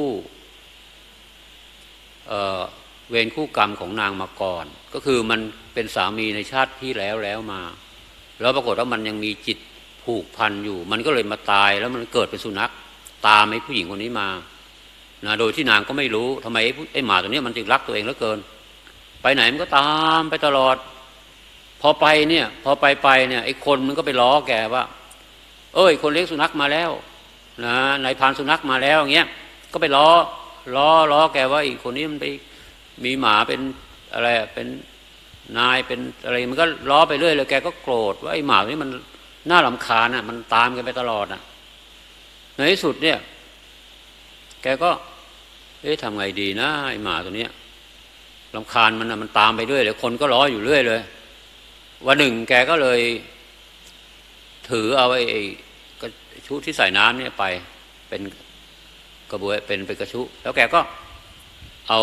เอ่อเวรคู่กรรมของนางมาก่อนก็คือมันเป็นสามีในชาติที่แล้วแล้วมาแล้วปรากฏว่ามันยังมีจิตผูกพันอยู่มันก็เลยมาตายแล้วมันเกิดเป็นสุนัขตามไอ้ผู้หญิงคนนี้มานะโดยที่นางก็ไม่รู้ทำไมไอ้หมาตัวนี้มันจึงรักตัวเองเหลือเกินไปไหนมันก็ตามไปตลอดพอไปเนี่ยพอไปไปเนี่ยไอ้คนมันก็ไปล้อแกว่าเอ้ยคนเลี้ยงสุนัขมาแล้วนะนายพรานสุนัขมาแล้วอย่างเงี้ยก็ไปล้อล้อล้อแกว่าอีกคนนี้มันไปมีหมาเป็นอะไรเป็นนายเป็นอะไรมันก็ล้อไปเรื่อยเลยแกก็โกรธว่าไอ้หมาตัวนี้มันน่ารำคาญอ่ะมันตามกันไปตลอดอ่ะในที่สุดเนี่ยแกก็เอ๊ะทำไงดีนะไอ้หมาตัวเนี้ยรำคาญมันอ่ะมันตามไปเรื่อยเลยคนก็ล้ออยู่เรื่อยเลยวันหนึ่งแกก็เลยถือเอาไอ้กระชุที่ใส่น้ำเนี่ยไปเป็นกระบวยเป็นเป็นกระชุแล้วแกก็เอา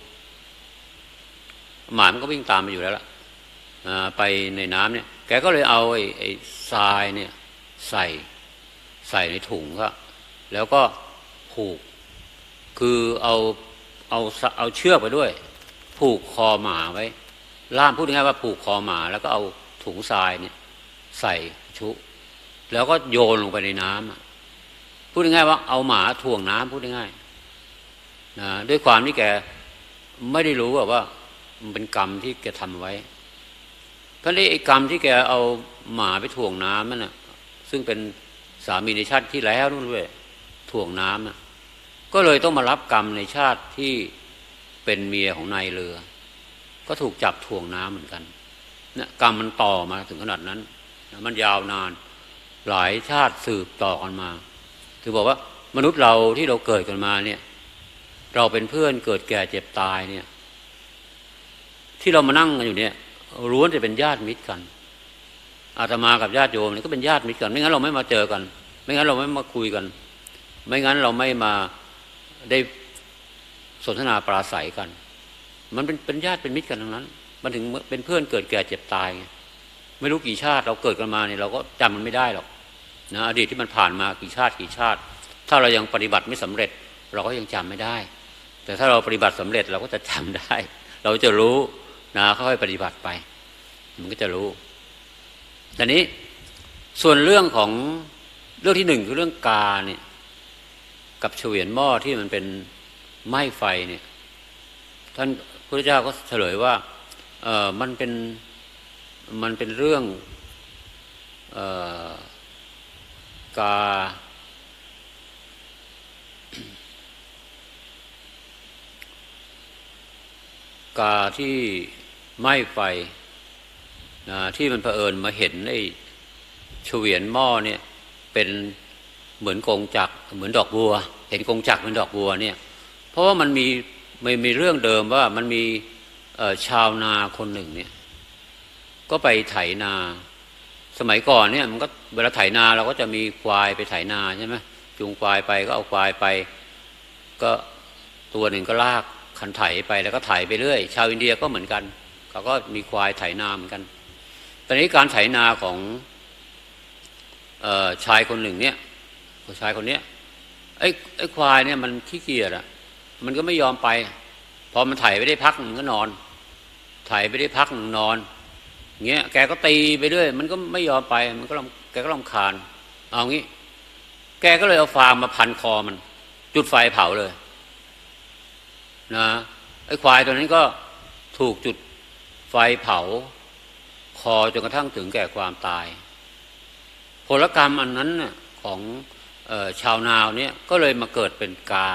หมามันก็วิ่งตามมาอยู่แล้วล่ะไปในน้ำเนี่ยแกก็เลยเอาไอ้ไอ้ทรายเนี่ยใส่ใส่ในถุงก็แล้วก็ผูกคือเอาเอาเอาเชือกไปด้วยผูกคอหมาไว้ล่ามพูดง่ายๆว่าผูกคอหมาแล้วก็เอาถุงทรายเนี่ยใส่ชุแล้วก็โยนลงไปในน้ำพูดง่ายๆว่าเอาหมาถ่วงน้ำพูดง่ายๆนะด้วยความที่แกไม่ได้รู้ว่ามันเป็นกรรมที่แกทำไว้เพราะนี่ไอ้กรรมที่แกเอาหมาไปถ่วงน้ำนั่นน่ะซึ่งเป็นสามีในชาติที่แล้วนู่นด้วยถ่วงน้ำน่ะก็เลยต้องมารับกรรมในชาติที่เป็นเมียของนายเรือก็ถูกจับถ่วงน้ำเหมือนกันเนี่ยกรรมมันต่อมาถึงขนาดนั้นมันยาวนานหลายชาติสืบต่อกันมาถือบอกว่ามนุษย์เราที่เราเกิดกันมาเนี่ยเราเป็นเพื่อนเกิดแก่เจ็บตายเนี่ยที่เรามานั่งกันอยู่เนี่ยล้วนจะเป็นญาติมิตรกันอาตมากับญาติโยมนี่ก็เป็นญาติมิตรกันไม่งั้นเราไม่มาเจอกันไม่งั้นเราไม่มาคุยกันไม่งั้นเราไม่มาได้สนทนาปราศัยกันมันเป็นเป็นญาติเป็นมิตรกันทั้งนั้นมันถึงเป็นเพื่อนเกิดแก่เจ็บตายไงไม่รู้กี่ชาติเราเกิดกันมาเนี่ยเราก็จำมันไม่ได้หรอกนะอดีตที่มันผ่านมากี่ชาติกี่ชาติถ้าเรายังปฏิบัติไม่สำเร็จเราก็ยังจำไม่ได้แต่ถ้าเราปฏิบัติสำเร็จเราก็จะจำได้เราจะรู้นะค่อยๆปฏิบัติไปมันก็จะรู้แต่นี้ส่วนเรื่องของเรื่องที่หนึ่งคือเรื่องกาเนี่ยกับเฉวียนหม้อที่มันเป็นไหม้ไฟเนี่ยท่านพระเจ้าก็เฉลยว่าเออมันเป็นมันเป็นเรื่องเอ่อกากาที่ไหม้ไฟนะที่มันเผอิญมาเห็นไอ้เฉวียนหม้อเนี่ยเป็นเหมือนกงจักรเหมือนดอกบัวเห็นกงจักรเป็นดอกบัวเนี่ยเพราะว่ามันมีไม่มีเรื่องเดิมว่ามันมีชาวนาคนหนึ่งเนี่ยก็ไปไถนาสมัยก่อนเนี่ยมันก็เวลาไถนาเราก็จะมีควายไปไถนาใช่ไหมจูงควายไปก็เอาควายไปก็ตัวหนึ่งก็ลากคันไถไปแล้วก็ไถไปเรื่อยชาวอินเดียก็เหมือนกันเขาก็มีควายไถนาเหมือนกันตอนนี้การไถนาของเอ่อชายคนหนึ่งเนี่ยชายคนเนี้ยไอ้ไอ้ควายเนี่ยมันขี้เกียจอ่ะมันก็ไม่ยอมไปพอมันไถไปได้พักมันก็นอนไถไปได้พักนอนเงี้ยแกก็ตีไปเรื่อยมันก็ไม่ยอมไปมันก็แกก็รำคาญเอางี้แกก็เลยเอาฟางมาพันคอมันจุดไฟเผาเลยนะไอ้ควายตัวนั้นก็ถูกจุดไฟเผาคอจนกระทั่งถึงแก่ความตายผลกรรมอันนั้นน่ะของเอ่อชาวนาวเนี่ยก็เลยมาเกิดเป็นกา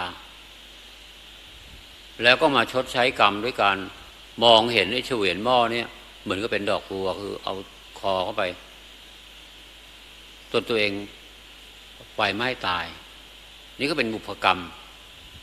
แล้วก็มาชดใช้กรรมด้วยการมองเห็นไอ้เฉวียนหม้อเนี่ยเหมือนก็เป็นดอกบัวคือเอาคอเข้าไปจนตัวเองไฟไหม้ตายนี่ก็เป็นบุพกรรม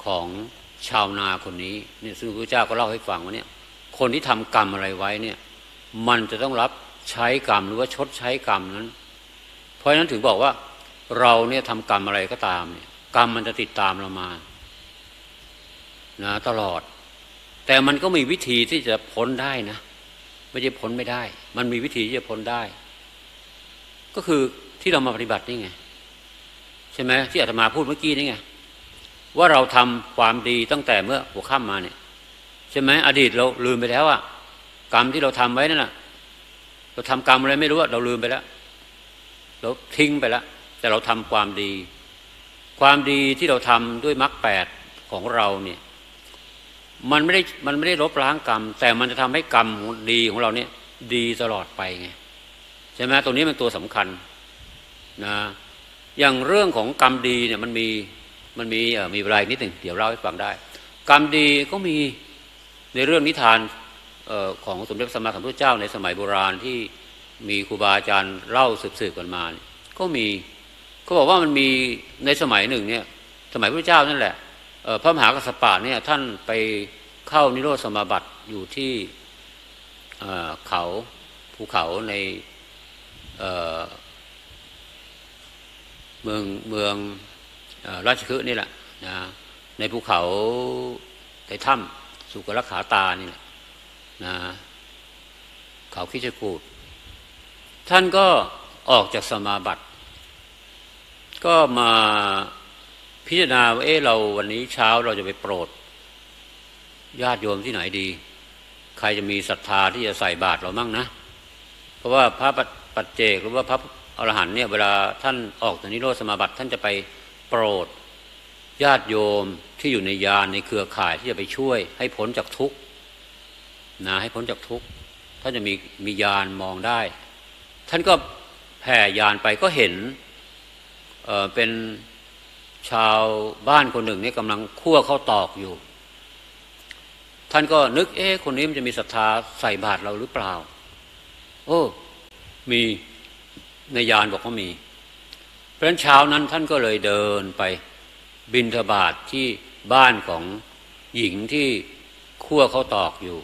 ของชาวนาคนนี้เนี่ยซึ่งพระเจ้าก็เล่าให้ฟังว่าเนี่ยคนที่ทำกรรมอะไรไว้เนี่ยมันจะต้องรับใช้กรรมหรือว่าชดใช้กรรมนั้นเพราะฉะนั้นถึงบอกว่าเราเนี่ยทำกรรมอะไรก็ตามเนี่ยกรรมมันจะติดตามเรามานะตลอดแต่มันก็มีวิธีที่จะพ้นได้นะไม่ใช่พ้นไม่ได้มันมีวิธีที่จะพ้นได้ก็คือที่เรามาปฏิบัตินี่ไงใช่ไหมที่อาตมาพูดเมื่อกี้นี่ไงว่าเราทำความดีตั้งแต่เมื่อหัวค่ำมาเนี่ยใช่ไหมอดีตเราลืมไปแล้วอะกรรมที่เราทำไว้นั่นน่ะเราทำกรรมอะไรไม่รู้อะเราลืมไปแล้วเราทิ้งไปแล้วแต่เราทำความดีความดีที่เราทำด้วยมรรคแปดของเราเนี่ยมันไม่ได้มันไม่ได้ลบล้างกรรมแต่มันจะทำให้กรรมดีของเราเนี่ยดีตลอดไปไงใช่ไหมตัวนี้เป็นตัวสำคัญนะอย่างเรื่องของกรรมดีเนี่ยมันมีมันมีเอ่อมีรายนิดหนึ่งเดี๋ยวเล่าให้ฟังได้กรรมดีก็มีในเรื่องนิทานเอ่อของสมเด็จพระสัมมาสัมพุทธเจ้าในสมัยโบราณที่มีครูบาอาจารย์เล่าสืบๆกันมาก็มีเขาบอกว่ามันมีในสมัยหนึ่งเนี่ยสมัยพระเจ้านั่นแหละพระมหากัสสปะเนี่ยท่านไปเข้านิโรธสมาบัติอยู่ที่เขาภูเขาในเมืองเมืองราชคฤห์นี่แหละนะในภูเขาในถ้ำสุกรขาตานี่แหละนะเขาคิชกูฏท่านก็ออกจากสมาบัติก็มาพิจารณาว่าเอ๊ะเราวันนี้เช้าเราจะไปโปรดญาติโยมที่ไหนดีใครจะมีศรัทธาที่จะใส่บาตรเรามั่งนะเพราะว่าพระปัจเจกหรือว่าพระอรหันต์เนี่ยเวลาท่านออกจากนิโรธสมาบัติท่านจะไปโปรดญาติโยมที่อยู่ในญาณในเครือข่ายที่จะไปช่วยให้พ้นจากทุกข์นะให้พ้นจากทุกข์ท่านจะมีมีญาณมองได้ท่านก็แผ่ญาณไปก็เห็นเอ่อเป็นชาวบ้านคนหนึ่งนี่กำลังคั่วข้าวตอกอยู่ท่านก็นึกเอ๊ะคนนี้มันจะมีศรัทธาใส่บาตรเราหรือเปล่าโอ้มีในญาณบอกว่ามีเพราะฉะนั้นเช้านั้นท่านก็เลยเดินไปบิณฑบาตที่บ้านของหญิงที่คั่วข้าวตอกอยู่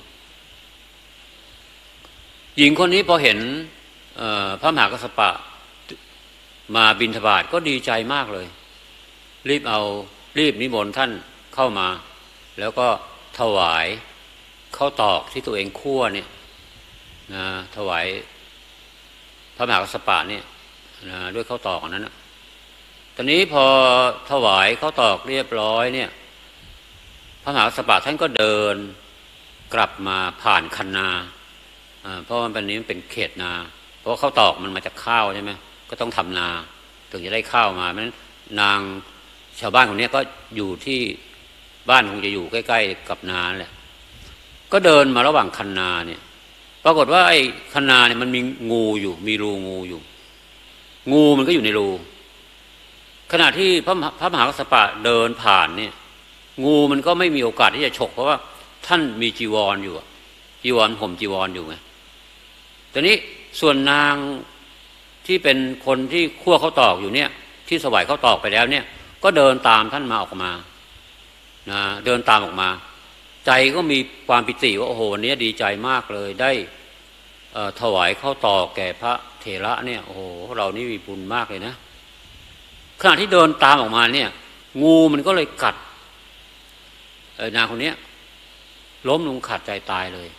หญิงคนนี้พอเห็นพระมหากัสสปะมาบิณฑบาตก็ดีใจมากเลยรีบเอารีบนิมนต์ท่านเข้ามาแล้วก็ถวายข้าวตอกที่ตัวเองคั่วเนี่ยนะถวายพระมหากัสสปะเนี่ยนะด้วยข้าวตอกนั้นนะตอนนี้พอถวายข้าวตอกเรียบร้อยเนี่ยพระมหากัสสปะท่านก็เดินกลับมาผ่านคันนาเพราะมันเป็นนี้มันเป็นเขตนาเพราะข้าวตอกมันมาจากข้าวใช่ไหมก็ต้องทำนาถึงจะได้ข้าวมาเพราะฉะนั้นนางชาวบ้านคนนี้ก็อยู่ที่บ้านคงจะอยู่ใกล้ๆกับนาแหละก็เดินมาระหว่างคันนาเนี่ยปรากฏว่าไอ้คันนาเนี่ยมันมีงูอยู่มีรูงูอยู่งูมันก็อยู่ในรูขณะที่พระพระมหากัสสปะเดินผ่านเนี่ยงูมันก็ไม่มีโอกาสที่จะฉกเพราะว่าท่านมีจีวรอยู่จีวรห่มจีวรอยู่ไงตอนนี้ส่วนนางที่เป็นคนที่คั่วข้าวตอกอยู่เนี่ยที่สวายข้าวตอกไปแล้วเนี่ยก็เดินตามท่านมาออกมานะเดินตามออกมาใจก็มีความปิติว่าโอ้โหวันนี้ดีใจมากเลยได้ถวายข้าวตอกแก่พระเถระเนี่ยโอ้โหเรานี่มีบุญมากเลยนะขณะที่เดินตามออกมาเนี่ยงูมันก็เลยกัดนางคนนี้ล้มลงขาดใจตายเลย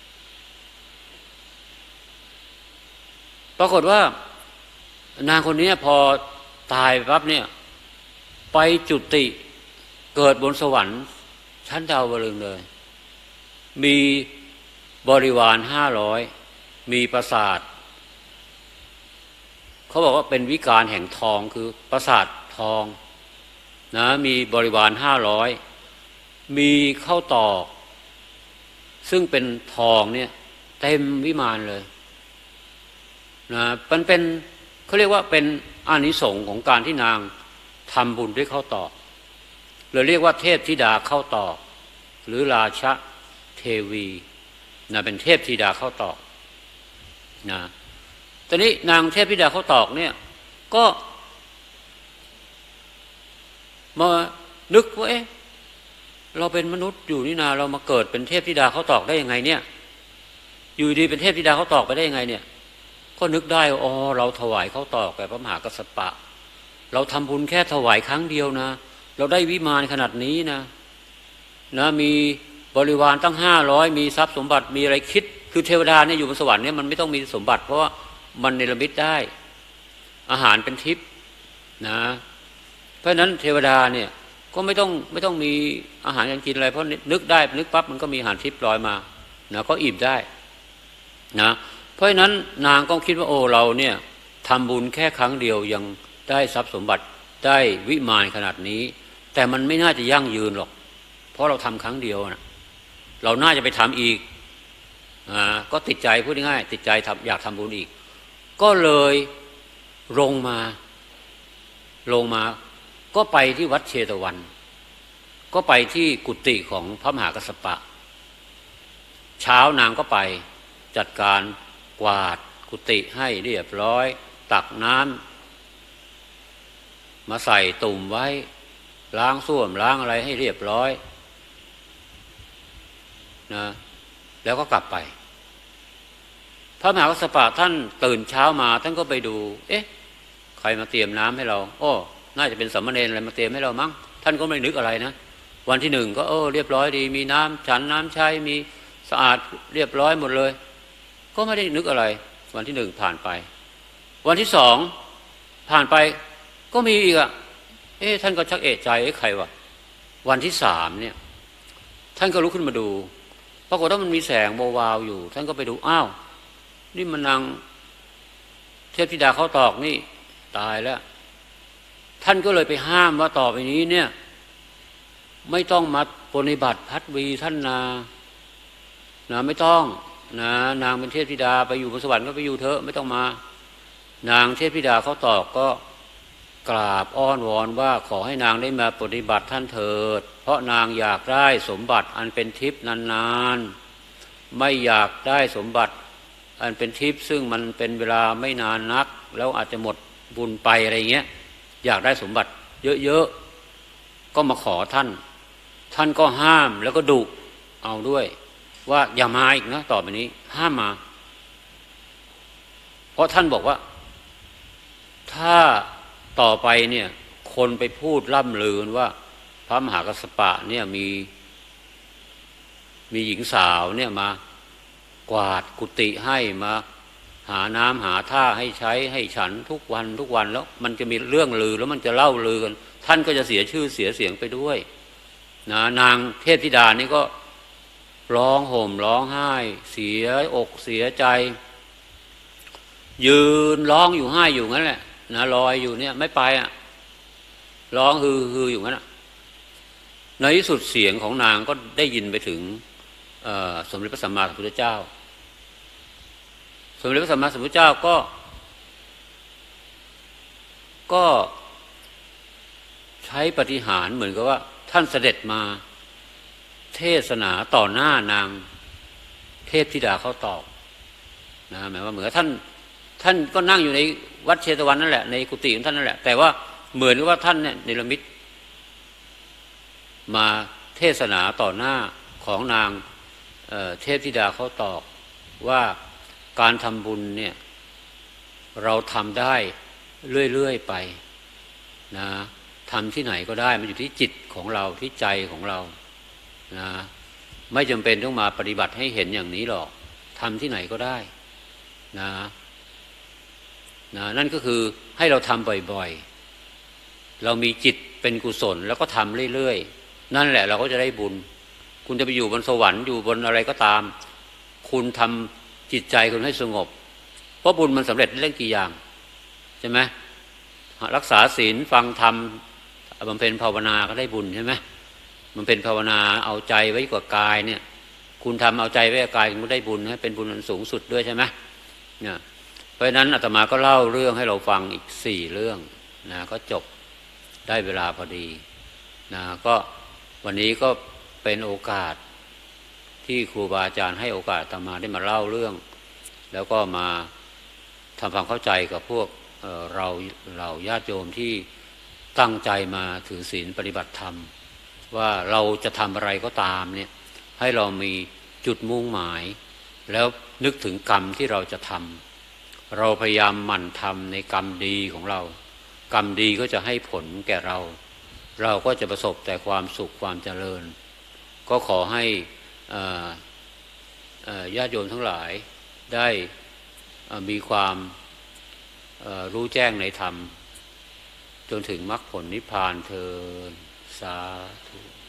ปรากฏว่านางคนนี้พอตายปั๊บเนี่ยไปจุติเกิดบนสวรรค์ชั้นดาวดึงส์เลยมีบริวารห้าร้อยมีปราสาทเขาบอกว่าเป็นวิการแห่งทองคือปราสาททองนะมีบริวารห้าร้อยมีข้าวตอกซึ่งเป็นทองเนี่ยเต็มวิมานเลยนะมันเป็นเขาเรียกว่าเป็นอานิสงส์ของการที่นางทำบุญด้วยข้าวตอกเลยเรียกว่าเทพธิดาข้าวตอกหรือราชเทวีนะเป็นเทพธิดาข้าวตอกนะตอนนี้นางเทพธิดาข้าวตอกเนี่ยก็มานึกว่าเอ๊ะเราเป็นมนุษย์อยู่นี่นาเรามาเกิดเป็นเทพธิดาเขาตอกได้ยังไงเนี่ยอยู่ดีเป็นเทพธิดาเขาตอกไปได้ยังไงเนี่ยก็นึกได้อ๋อเราถวายเขาตอกแก่พระมหากัสสปะเราทำบุญแค่ถวายครั้งเดียวนะเราได้วิมานขนาดนี้นะนะมีบริวารตั้งห้าร้อยมีทรัพย์สมบัติมีอะไรคิดคือเทวดาเนี่ยอยู่บนสวรรค์เนี่ยมันไม่ต้องมีสมบัติเพราะว่ามันเนรมิตได้อาหารเป็นทิพย์นะเพราะฉะนั้นเทวดาเนี่ยก็ไม่ต้องไม่ต้องมีอาหารการกินอะไรเพราะนึกได้นึกปั๊บมันก็มีอาหารทิพย์ลอยมานะก็อิ่มได้นะเพราะฉะนั้นนางก็คิดว่าโอ้เราเนี่ยทำบุญแค่ครั้งเดียวยังได้ทรัพย์สมบัติได้วิมานขนาดนี้แต่มันไม่น่าจะยั่งยืนหรอกเพราะเราทำครั้งเดียวนะเราน่าจะไปทำอีกอ่าก็ติดใจพูดง่ายๆติดใจทำอยากทำบุญอีกก็เลยลงมาลงมาก็ไปที่วัดเชตวันก็ไปที่กุฏิของพระมหากัสสปะเช้านางก็ไปจัดการกวาดกุฏิให้เรียบร้อยตักน้ำมาใส่ตุ่มไว้ล้างส้วมล้างอะไรให้เรียบร้อยนะแล้วก็กลับไปพระมหากัสสปะท่านตื่นเช้ามาท่านก็ไปดูเอ๊ะใครมาเตรียมน้ำให้เราโอ้น่าจะเป็นสามเณรอะไรมาเตรียมให้เรามั้งท่านก็ไม่นึกอะไรนะวันที่หนึ่งก็เออเรียบร้อยดีมีน้ำฉันน้ำใช้มีสะอาดเรียบร้อยหมดเลยก็ไม่ได้นึกอะไรวันที่หนึ่งผ่านไปวันที่สองผ่านไปก็มีอีกอ่ะเอ๊ะท่านก็ชักเอะใจเอ๊ะใครวะวันที่สามเนี่ยท่านก็ลุกขึ้นมาดูปรากฏว่ามันมีแสงวาวๆอยู่ท่านก็ไปดูอ้าวนี่มันนางเทพธิดาเขาตอกนี่ตายแล้วท่านก็เลยไปห้ามว่าต่อไปนี้เนี่ยไม่ต้องมาปฏิบัติพัดวีท่านนานะไม่ต้องนะนางเป็นเทพธิดาไปอยู่บนสวรรค์ก็ไปอยู่เถอะไม่ต้องมานางเทพธิดาเขาตอกก็กราบอ้อนวอนว่าขอให้นางได้มาปฏิบัติท่านเถิดเพราะนางอยากได้สมบัติอันเป็นทิพย์นานๆไม่อยากได้สมบัติอันเป็นทิพย์ซึ่งมันเป็นเวลาไม่นานนักแล้วอาจจะหมดบุญไปอะไรเงี้ยอยากได้สมบัติเยอะๆก็มาขอท่านท่านก็ห้ามแล้วก็ดุเอาด้วยว่าอย่ามาอีกนะต่อไปนี้ห้ามมาเพราะท่านบอกว่าถ้าต่อไปเนี่ยคนไปพูดล่ำลือว่าพระมหากัสสปะเนี่ยมีมีหญิงสาวเนี่ยมากวาดกุฏิให้มาหาน้ำหาท่าให้ใช้ให้ฉันทุกวันทุกวันแล้วมันจะมีเรื่องลือแล้วมันจะเล่าลือกันท่านก็จะเสียชื่อเสียเสียงไปด้วยนะนางเทพธิดานี่ก็ร้องห่มร้องไห้เสียอกเสียใจยืนร้องอยู่ไห้อยู่งั้นแหละนะลอยอยู่เนี่ยไม่ไปอ่ะร้องฮือฮืออยู่งั้นอ่ะในที่สุดเสียงของนางก็ได้ยินไปถึงสมเด็จพระสัมมาสัมพุทธเจ้าสมเด็จพระสัมมาสัมพุทธเจ้าก็ก็ใช้ปฏิหารเหมือนกับว่าท่านเสด็จมาเทศนาต่อหน้านางเทพธิดาเขาตอบนะหมายว่าเหมือนท่านท่านก็นั่งอยู่ในวัดเชตวันนั่นแหละในกุฏิของท่านนั่นแหละแต่ว่าเหมือนกับว่าท่านเนี่ยเนรมิตมาเทศนาต่อหน้าของนาง เ, เทพธิดาเขาตอบว่าการทำบุญเนี่ยเราทำได้เรื่อยๆไปนะทำที่ไหนก็ได้มันอยู่ที่จิตของเราที่ใจของเรานะไม่จำเป็นต้องมาปฏิบัติให้เห็นอย่างนี้หรอกทำที่ไหนก็ได้นะนะนั่นก็คือให้เราทำบ่อยๆเรามีจิตเป็นกุศลแล้วก็ทำเรื่อยๆนั่นแหละเราก็จะได้บุญคุณจะไปอยู่บนสวรรค์อยู่บนอะไรก็ตามคุณทำจิตใจคุณให้สงบเพราะบุญมันสำเร็จเรื่องกี่อย่างใช่ไหมรักษาศีลฟังธรรมบำเพ็ญภาวนาก็ได้บุญใช่ไหมบำเพ็ญภาวนาเอาใจไว้กว่ากายเนี่ยคุณทำเอาใจไว้กับกายคุณได้บุญนะเป็นบุญอันสูงสุดด้วยใช่ไหมเนี่ยเพราะฉะนั้นอาตมาก็เล่าเรื่องให้เราฟังอีกสี่เรื่องนะก็จบได้เวลาพอดีนะก็วันนี้ก็เป็นโอกาสที่ครูบาอาจารย์ให้โอกาสอาตมาได้มาเล่าเรื่องแล้วก็มาทำความเข้าใจกับพวก เอ่อ เราเราญาติโยมที่ตั้งใจมาถือศีลปฏิบัติธรรมว่าเราจะทำอะไรก็ตามเนี่ยให้เรามีจุดมุ่งหมายแล้วนึกถึงกรรมที่เราจะทำเราพยายามหมั่นทำในกรรมดีของเรากรรมดีก็จะให้ผลแก่เราเราก็จะประสบแต่ความสุขความเจริญก็ขอให้ญาติโยมทั้งหลายได้มีความรู้แจ้งในธรรมจนถึงมรรคผลนิพพานเทอญสาธุ